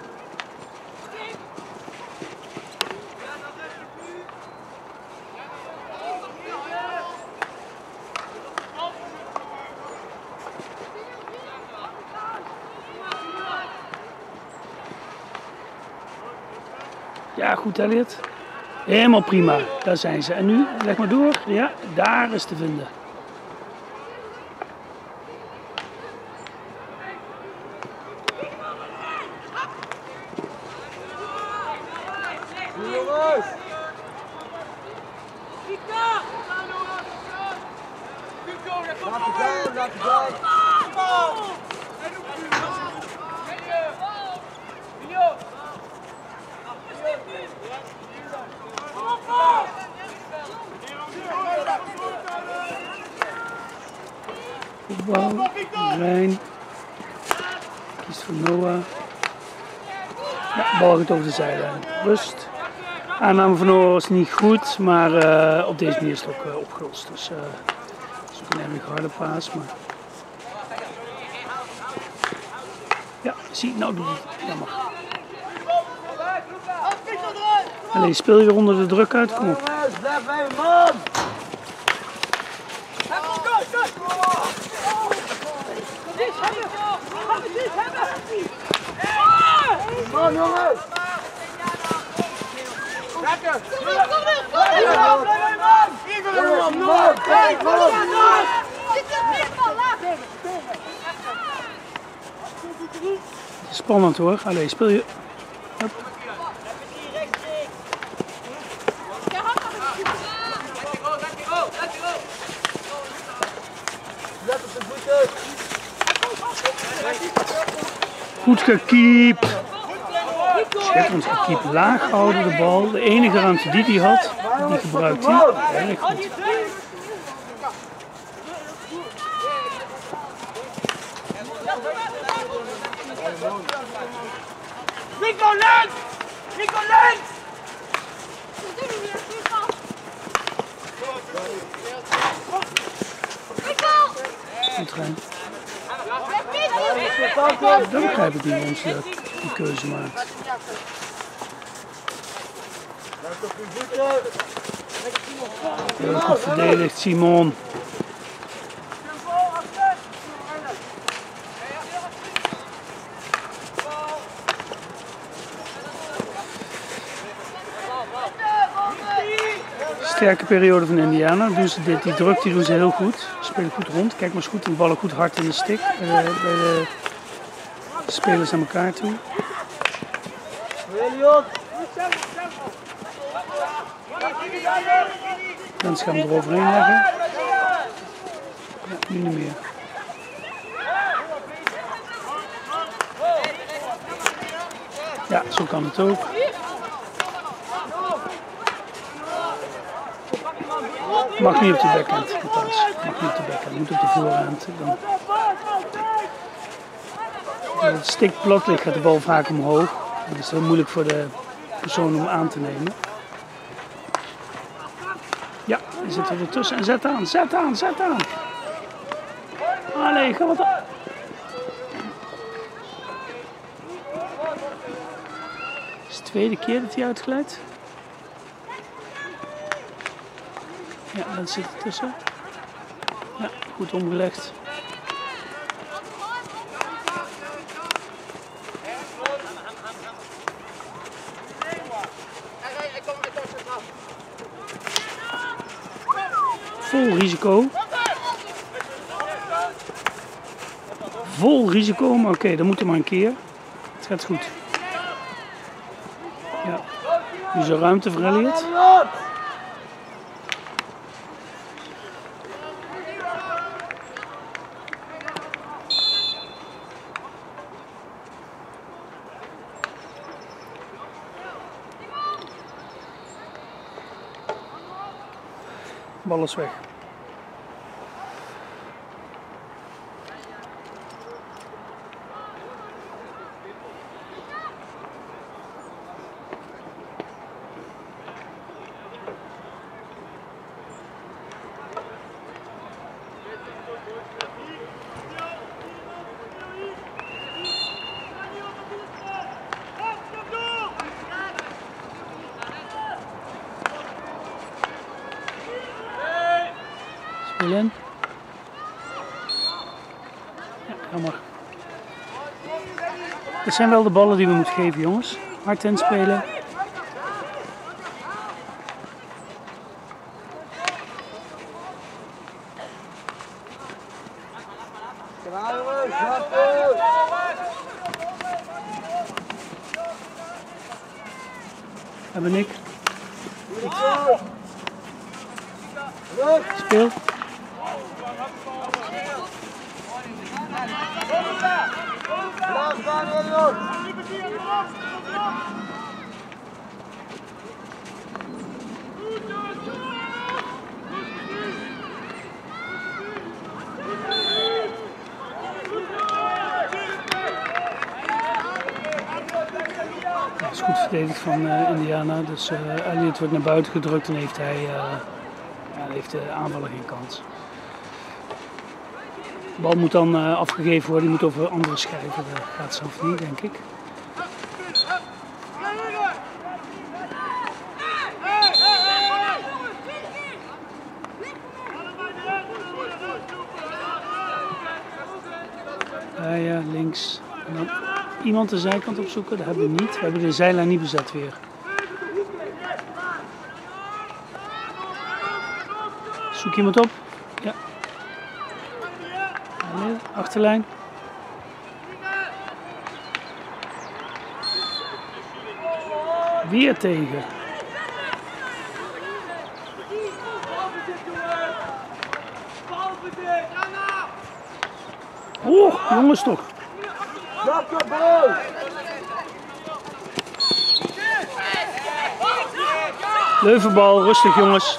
Ja, goed Elliot. Helemaal prima, daar zijn ze. En nu, leg maar door. Ja, daar is te vinden. Jongens! Laat het gaan, laat het gaan! Voetbal, Rijn. Kiest voor Noah. Ja, bal gaat over de zijlijn. Rust. Aanname van Noah was niet goed, maar uh, op deze manier is het ook uh, opgelost. Dus uh, het is ook een erg harde paas. Maar... Ja, zie, nou doet het. Jammer. Allee, speel je weer onder de druk uit, kom op. Jongens, blijf bij man! Man, jongens! Lekker! Blijf man! Kijk man! Het is spannend hoor. Allee, speel je. Hup. Let op de voeten! Goed gekiept. Schitterend gekiept. Laag houden de bal. De enige ruimte die hij had, die gebruikt hij. Erg goed. Nico links! Nico links! Goed Rijn. Dan begrijp ik niet waarom ze die keuze maakt. Let op je voeten! Heel goed verdedigd, Simon. Sterke periode van Indiana. Doen ze dit, die druk die doen ze heel goed. Ze spelen goed rond. Kijk maar eens goed, die ballen goed hard in de stick. Bij de, bij de spelers aan elkaar toe. Dan gaan we eroverheen leggen. Ja, nu niet meer. Ja, zo kan het ook. Mag niet op de backhand, de paas. Mag niet op de backhand, moet op de voorhand. Dan... Als het stick plat ligt, gaat de bal vaak omhoog. Dat is heel moeilijk voor de persoon om aan te nemen. Ja, die zit er weer tussen. En zet aan, zet aan, zet aan. Allee, ga wat aan. Het is de tweede keer dat hij uitglijdt. Ja, dat zit er tussen. Ja, goed omgelegd. Vol risico. Vol risico, maar oké, okay, dan moet er maar een keer. Het gaat goed. Ja, Nu is er ruimte voor Elliot. Bal is weg. In. Ja, jammer. Dit zijn wel de ballen die we moeten geven, jongens. Hard inspelen. Hebben Nick. Speel. Ja, is goed verdedigd van uh, Indiana, dus uh, Elliot wordt naar buiten gedrukt en heeft hij uh, ja, heeft de aanvaller geen kans. De bal moet dan uh, afgegeven worden, die moet over andere schijven, dat gaat zelf niet, denk ik. Ja, ja, links. En dan iemand de zijkant opzoeken, dat hebben we niet. We hebben de zijlijn niet bezet weer. Zoek iemand op? Ja. Allee, achterlijn. Weer tegen. Oh, jongens toch. Leuvenbal, rustig jongens.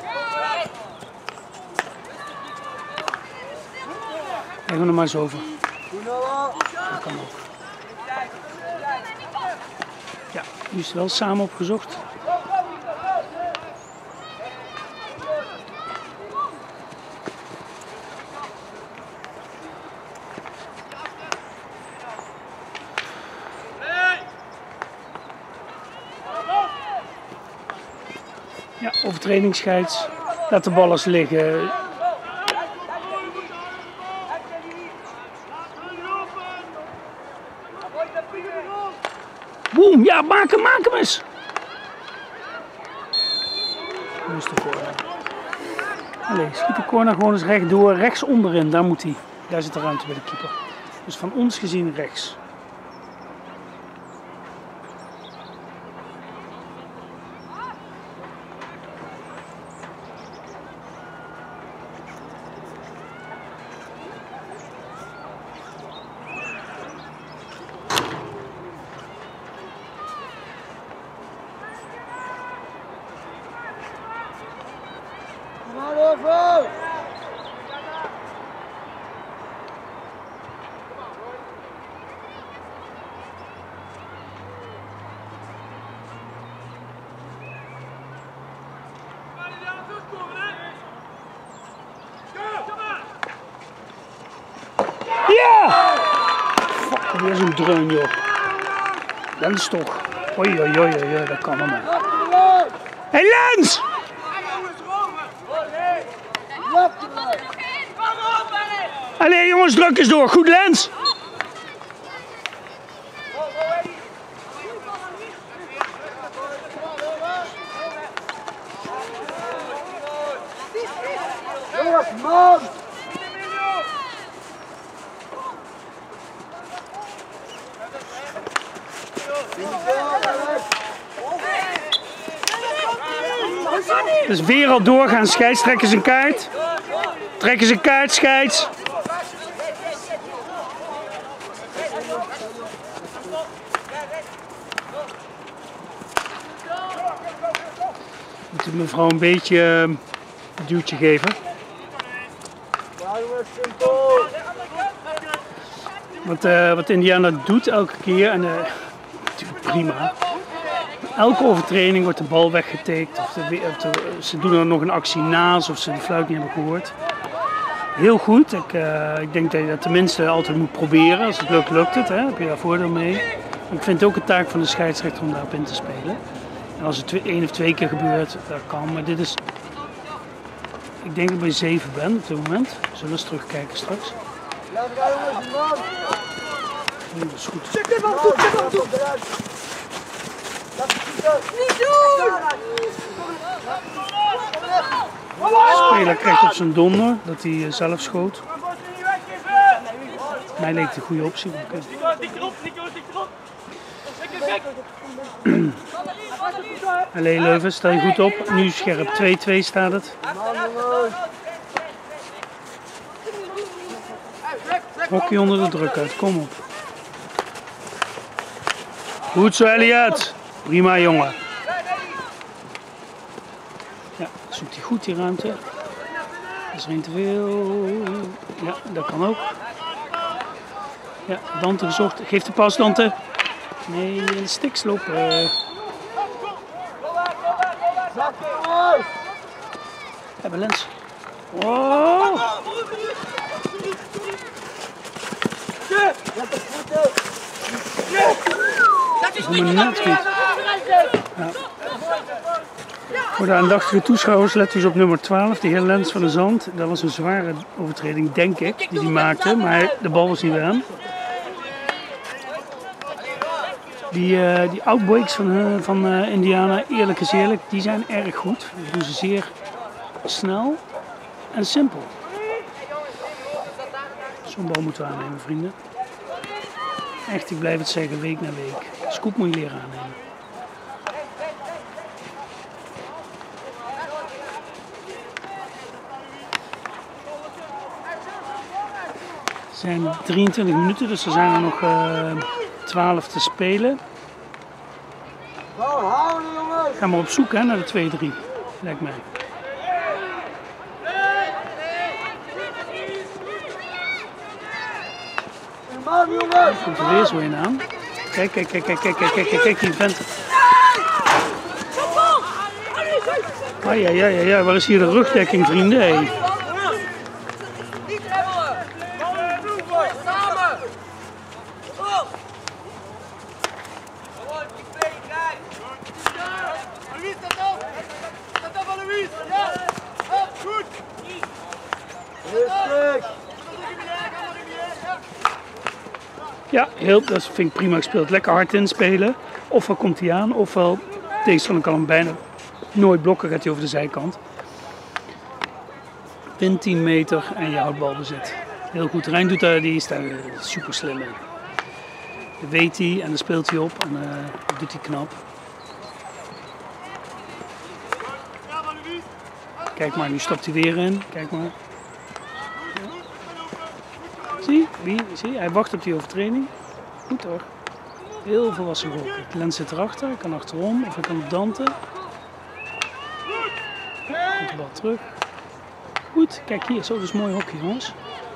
Leg hem er maar eens over. Dat kan ook. Ja, nu is het wel samen opgezocht. Ja, overtredingsscheids. Laat de bal eens liggen. Boem, ja, maak hem, maak hem eens. Dat is de corner. Allee, schiet de corner gewoon eens rechtdoor, rechts onderin, daar moet hij. Daar zit de ruimte bij de keeper. Dus van ons gezien rechts. Ja! Fuck, weer zo'n dreun, joh. Lens toch. Oei, oei, oei, oei, dat kan allemaal. Hé, hey, Lens! Allee, jongens, druk eens door. Goed, Lens! Jongens, man! Dus weer al doorgaan. Scheids, trekken ze een kaart. Trekken ze een kaart, scheids. Moet ik mevrouw een beetje uh, een duwtje geven. Wat, uh, wat Indiana doet elke keer, en uh, natuurlijk prima. Elke overtreding wordt de bal weggetikt. Of, de, of de, ze doen er nog een actie naast of ze de fluit niet hebben gehoord. Heel goed. Ik, uh, ik denk dat je dat tenminste altijd moet proberen. Als het lukt, lukt het. Hè? Heb je daar voordeel mee. Maar ik vind het ook een taak van de scheidsrechter om daarop in te spelen. En als het twee, één of twee keer gebeurt, dat kan. Maar dit is... Ik denk dat ik bij zeven ben op dit moment. We zullen eens terugkijken straks. Dat is goed. Check hem aan toe, check hem aan toe. Niet doen! De speler krijgt op zijn donder dat hij zelf schoot. Mij leek het een goede optie. Allee Leuven, stel je goed op. Nu scherp, twee twee staat het. Hockey onder de druk uit, kom op. Goed zo Elliot. Prima jongen. Ja, zoekt hij goed die ruimte. Is er een te veel? Ja, dat kan ook. Ja, Dante gezocht. Geef de pas Dante. Nee, in de stiks lopen. Uh. Hebben Lens. Oh. Dat is niet net goed. Ja. Voor de aandachtige toeschouwers let dus op nummer twaalf, de heer Lens van de Zand. Dat was een zware overtreding, denk ik, die hij maakte, maar de bal was niet bij hem. Die, uh, die outbreaks van, uh, van uh, Indiana, eerlijk is eerlijk, die zijn erg goed. Die doen ze zeer snel en simpel. Zo'n bal moeten we aannemen, vrienden. Echt, ik blijf het zeggen, week na week. Scoop moet je leren aannemen. Het zijn drieëntwintig minuten, dus er zijn er nog uh, twaalf te spelen. Ga maar op zoek hè, naar de twee drie, lijkt mij. Er komt er weer zo een aan. Kijk, kijk, kijk, kijk, kijk, kijk, kijk, kijk, die vent. Ah, ja, ja, ja, ja, waar is hier de rugdekking, vrienden? Hey. Ja, heel, dat vind ik prima gespeeld. Lekker hard inspelen. Ofwel komt hij aan, ofwel tegenstander kan hem bijna nooit blokken, gaat hij over de zijkant. Win tien meter en je houdt balbezit. Heel goed. Rijn doet daar, die is daar super slim in. Dat weet hij en dan speelt hij op en uh, dat doet hij knap. Kijk maar, nu stapt hij weer in. Kijk maar. Zie, wie, zie, hij wacht op die overtreding. Goed hoor. Heel volwassen goal. De Lens zit erachter, ik kan achterom of ik kan op Dante. Komt de bal terug. Goed, kijk hier, zo, dat is mooi hockey jongens.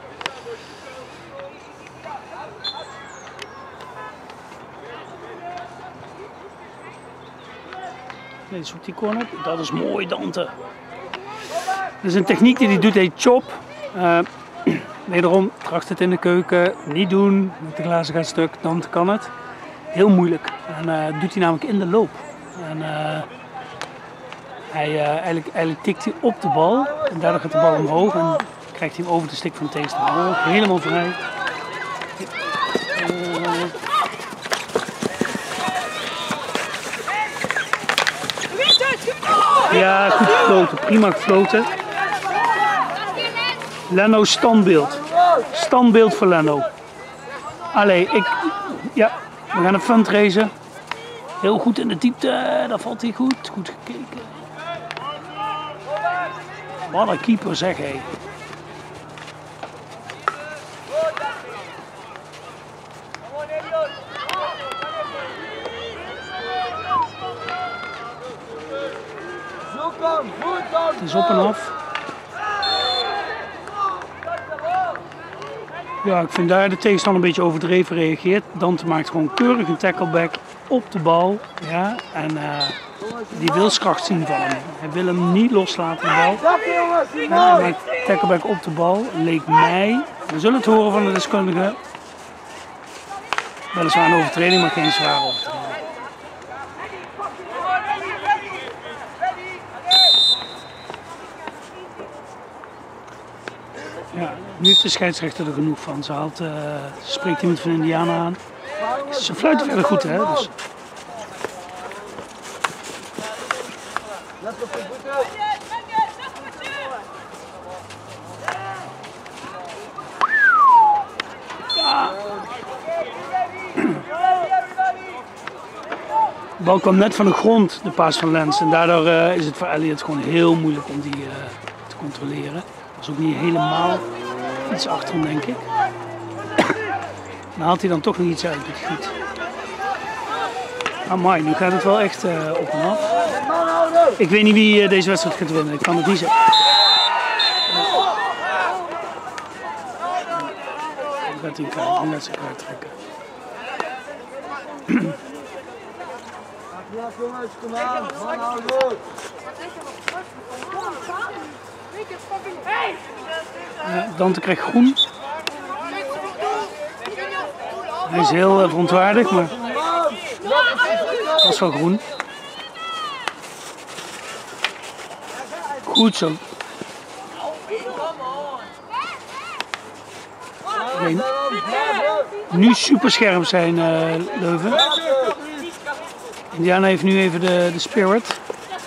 Nee, zoekt die corner op. Dat is mooi Dante. Dat is een techniek die hij doet, heet chop. Uh, Wederom, tracht het in de keuken, niet doen, met de glazen gaat stuk, dan kan het. Heel moeilijk. En uh, doet hij namelijk in de loop. En uh, hij, uh, eigenlijk, eigenlijk tikt hij op de bal en daardoor gaat de bal omhoog en krijgt hij hem over de stick van de tegenstander. Oh, helemaal vrij. Uh, ja, goed gefloten, prima gefloten. Leno standbeeld. Standbeeld voor Leno. Allee, ik... Ja, we gaan een fundraiser. Heel goed in de diepte, daar valt hij goed. Goed gekeken. Wat een keeper zeg hé. Het is op en af. Ja, ik vind daar de tegenstander een beetje overdreven reageert. Dante maakt gewoon keurig een tackleback op de bal. Ja, en uh, die wilskracht zien van hem. Hij wil hem niet loslaten, de bal. Ja, hij maakt tackleback op de bal. Leek mij, we zullen het horen van de deskundige. Weliswaar een overtreding, maar geen zware overtreding. Ja, nu heeft de scheidsrechter er genoeg van. Ze, haalt, uh, ze spreekt iemand van Indiana aan. Ze fluiten verder goed, hè? Dus. Ja. De bal kwam net van de grond, de paas van Lens. En daardoor uh, is het voor Elliot gewoon heel moeilijk om die uh, te controleren. Dat is ook niet helemaal iets achter hem, denk ik. Dan haalt hij dan toch nog iets uit, doet hij goed. Amai, nu gaat het wel echt uh, op en af. Ik weet niet wie uh, deze wedstrijd gaat winnen, ik kan het niet zeggen. Dan gaat hij een wedstrijd uittrekken. Ja, jongens, kom aan. Man, hou goed. Ja, Dante krijgt groen. Hij is heel uh, verontwaardigd, maar dat is wel groen. Goed zo. Nee. Nu super scherp zijn, uh, Leuven. Indiana heeft nu even de, de spirit.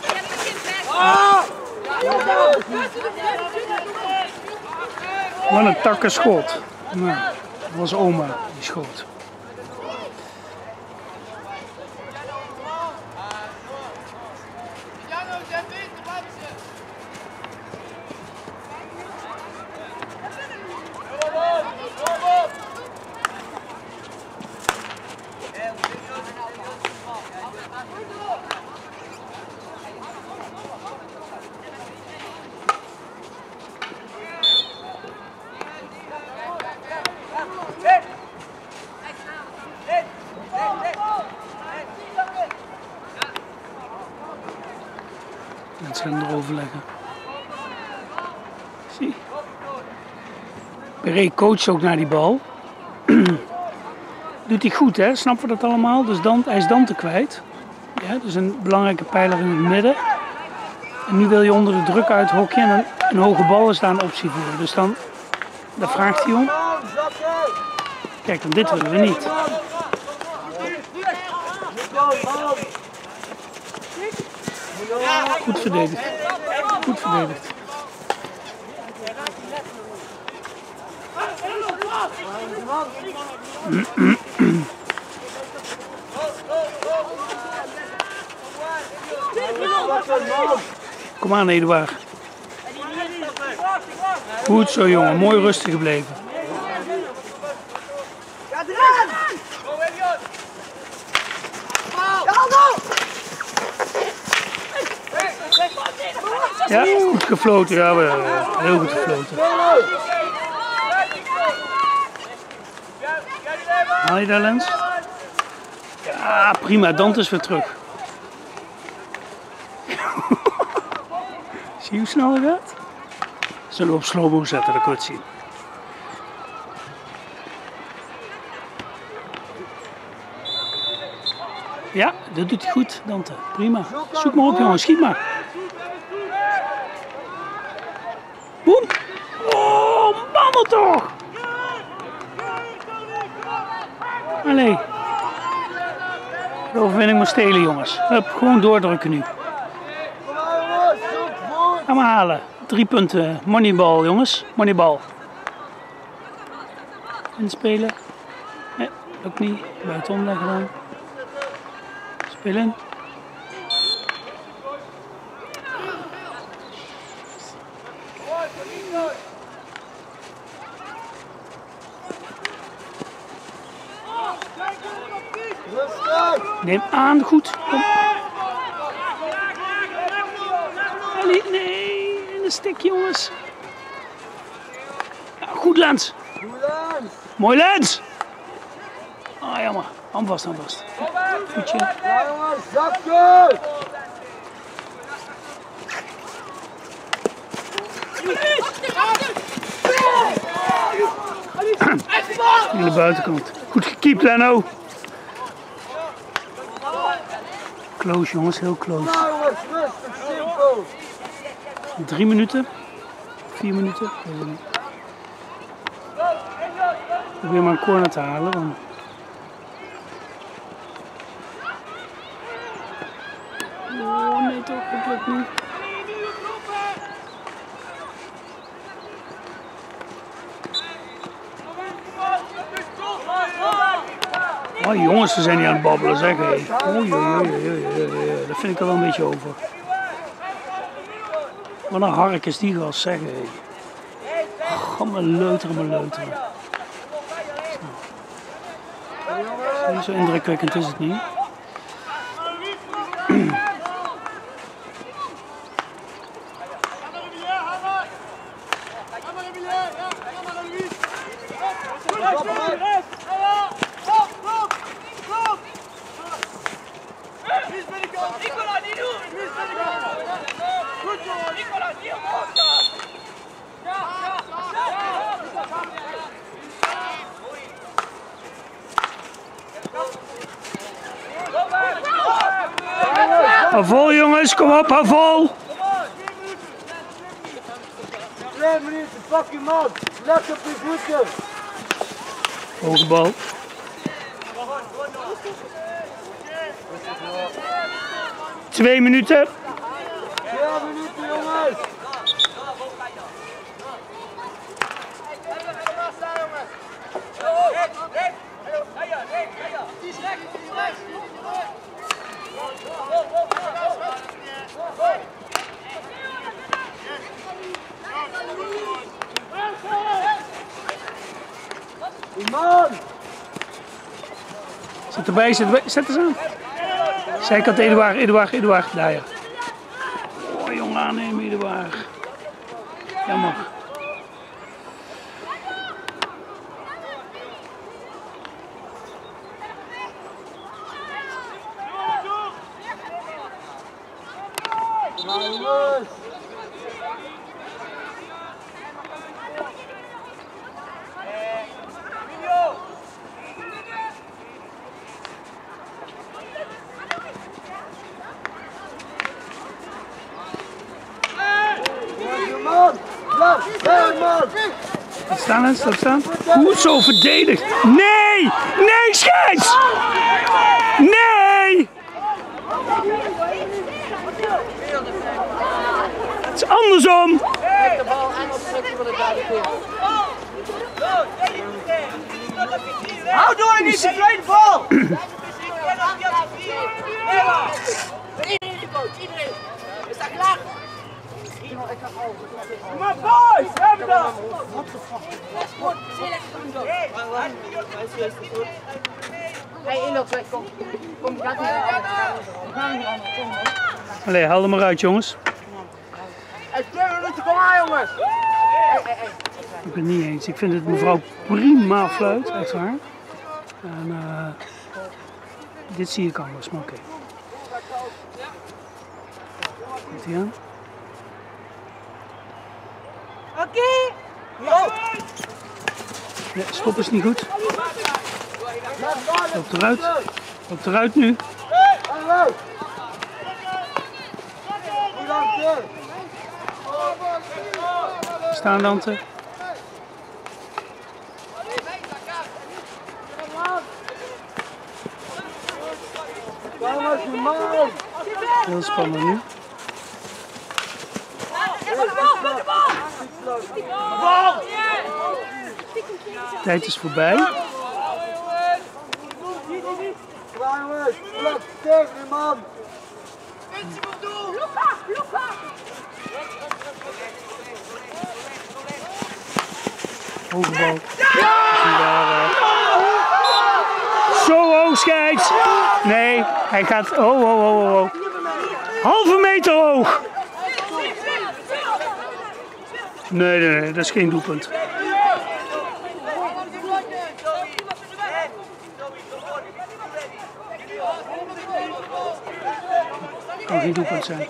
Wat een takken schot. Nou, dat was oma die schoot. En ze gaan erover leggen. Zie. Perret coacht ook naar die bal. Doet hij goed, hè? Snappen we dat allemaal? Dus Dante, hij is Dante kwijt. Ja, dus een belangrijke pijler in het midden. En nu wil je onder de druk uit hokje en een, een hoge bal is daar een optie voor. Dus dan, daar vraagt hij om. Kijk, want dit willen we niet. Goed verdedigd. Goed verdedigd. Kom aan, Eduard. Goed zo, jongen. Mooi rustig gebleven. Ja, goed gefloten. Ja, heel goed gefloten. Haal je daar, Lens? Ja, prima. Dante is weer terug. Zie je hoe snel het gaat? Zullen we op slow-mo zetten, dan kun je het zien. Ja, dat doet hij goed, Dante. Prima. Zoek maar op, jongen. Schiet maar. Boem! Oh, mannen toch! Allee. De overwinning maar stelen, jongens. Hup, gewoon doordrukken nu. Ga maar halen. Drie punten. Moneyball, jongens. Moneyball. Inspelen. Nee, ook niet. Buitenom leggen dan. Spelen. Neem aan, goed. Kom. Nee, nee, in de stik jongens. Ja, goed Lens. Mooi Lens. Ah, oh, jammer. Hand vast, hand vast. Goedje. Ja jongens, zakje! In de buitenkant. Goed gekiept, Leno. Close jongens, heel close. Nou jongens, rustig, simpel. Drie minuten. Vier minuten. Probeer maar een corner te halen. Want... Oh nee toch, dat lukt niet. Oh jongens, ze zijn niet aan het babbelen, zeg hé. Oei, oei, oei, oei, oei, dat vind ik er wel een beetje over. Wat een hark is die gast, zeg hé. Ga maar leuteren, maar leuteren. Zo, zo indrukwekkend is het niet. Hou vol jongens, kom op, hou vol! Twee minuten, pak je man, let op je voeten. Hoge bal. Twee minuten. Twee minuten jongens. Man! Zet erbij, zet erbij, zet eens aan. Zijkant Eduard, Eduard, Eduard, daar ja. Oh jongen, aannemen Eduard. Jammer. Nou jongens! Stop staan, hè? Stop staan. Goed zo verdedigd. Nee! Nee, scheids! Nee! Het is andersom. Kijk de bal en opzetten voor de derde keer. Hou door, niet de tweede bal! Iedereen die boot, iedereen. We staan klaar. Maar boys, we hebben dat! Hey, Inok, kom. Kom, gaat niet aan. Allee, haal er maar uit, jongens. Hey, twee minuten, kom aan, jongens! Hey, hey, hey. Ik ben het niet eens. Ik vind het mevrouw prima fluit, echt waar. En uh, dit zie ik anders, maar oké. Okay. Komt ie aan? Oké! Okay. Nee, stop is niet goed. Loopt eruit. Loopt eruit nu. Staan Dante. Heel spannend nu. De tijd is voorbij. Hoge bal. Ja! zo hoog, scheids. Nee, hij gaat... Oh, oh, oh, oh, oh. Halve meter hoog. Nee, nee, nee, dat is geen doelpunt. Kan geen doelpunt zijn.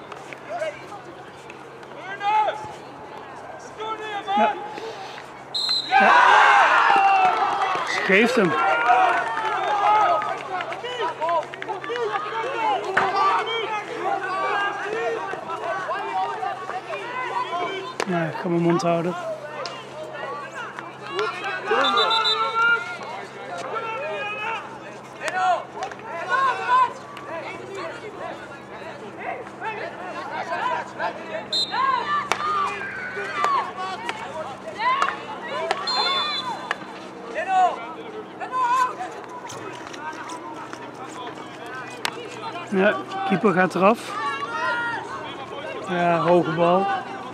Ja. Ja. Ze geeft hem. Ja, ik ga mijn mond houden. Ja, keeper gaat eraf. Ja, hoge bal.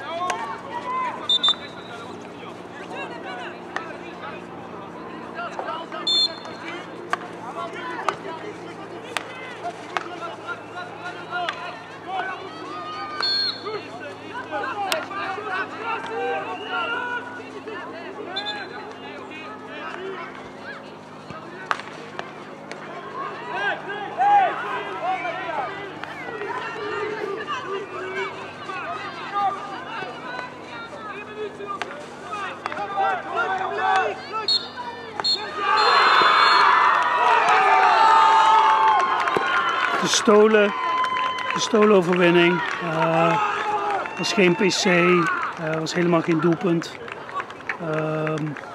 Gestolen, gestolen overwinning. Uh, was geen P C, uh, was helemaal geen doelpunt. Uh,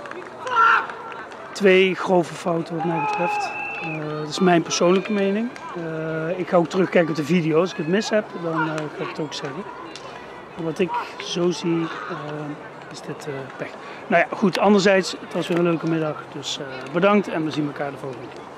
twee grove fouten wat mij betreft. Uh, dat is mijn persoonlijke mening. Uh, ik ga ook terugkijken op de video. Als ik het mis heb, dan uh, ga ik het ook zeggen. Maar wat ik zo zie, uh, is dit uh, pech. Nou ja, goed. Anderzijds, het was weer een leuke middag. Dus uh, bedankt en we zien elkaar de volgende keer.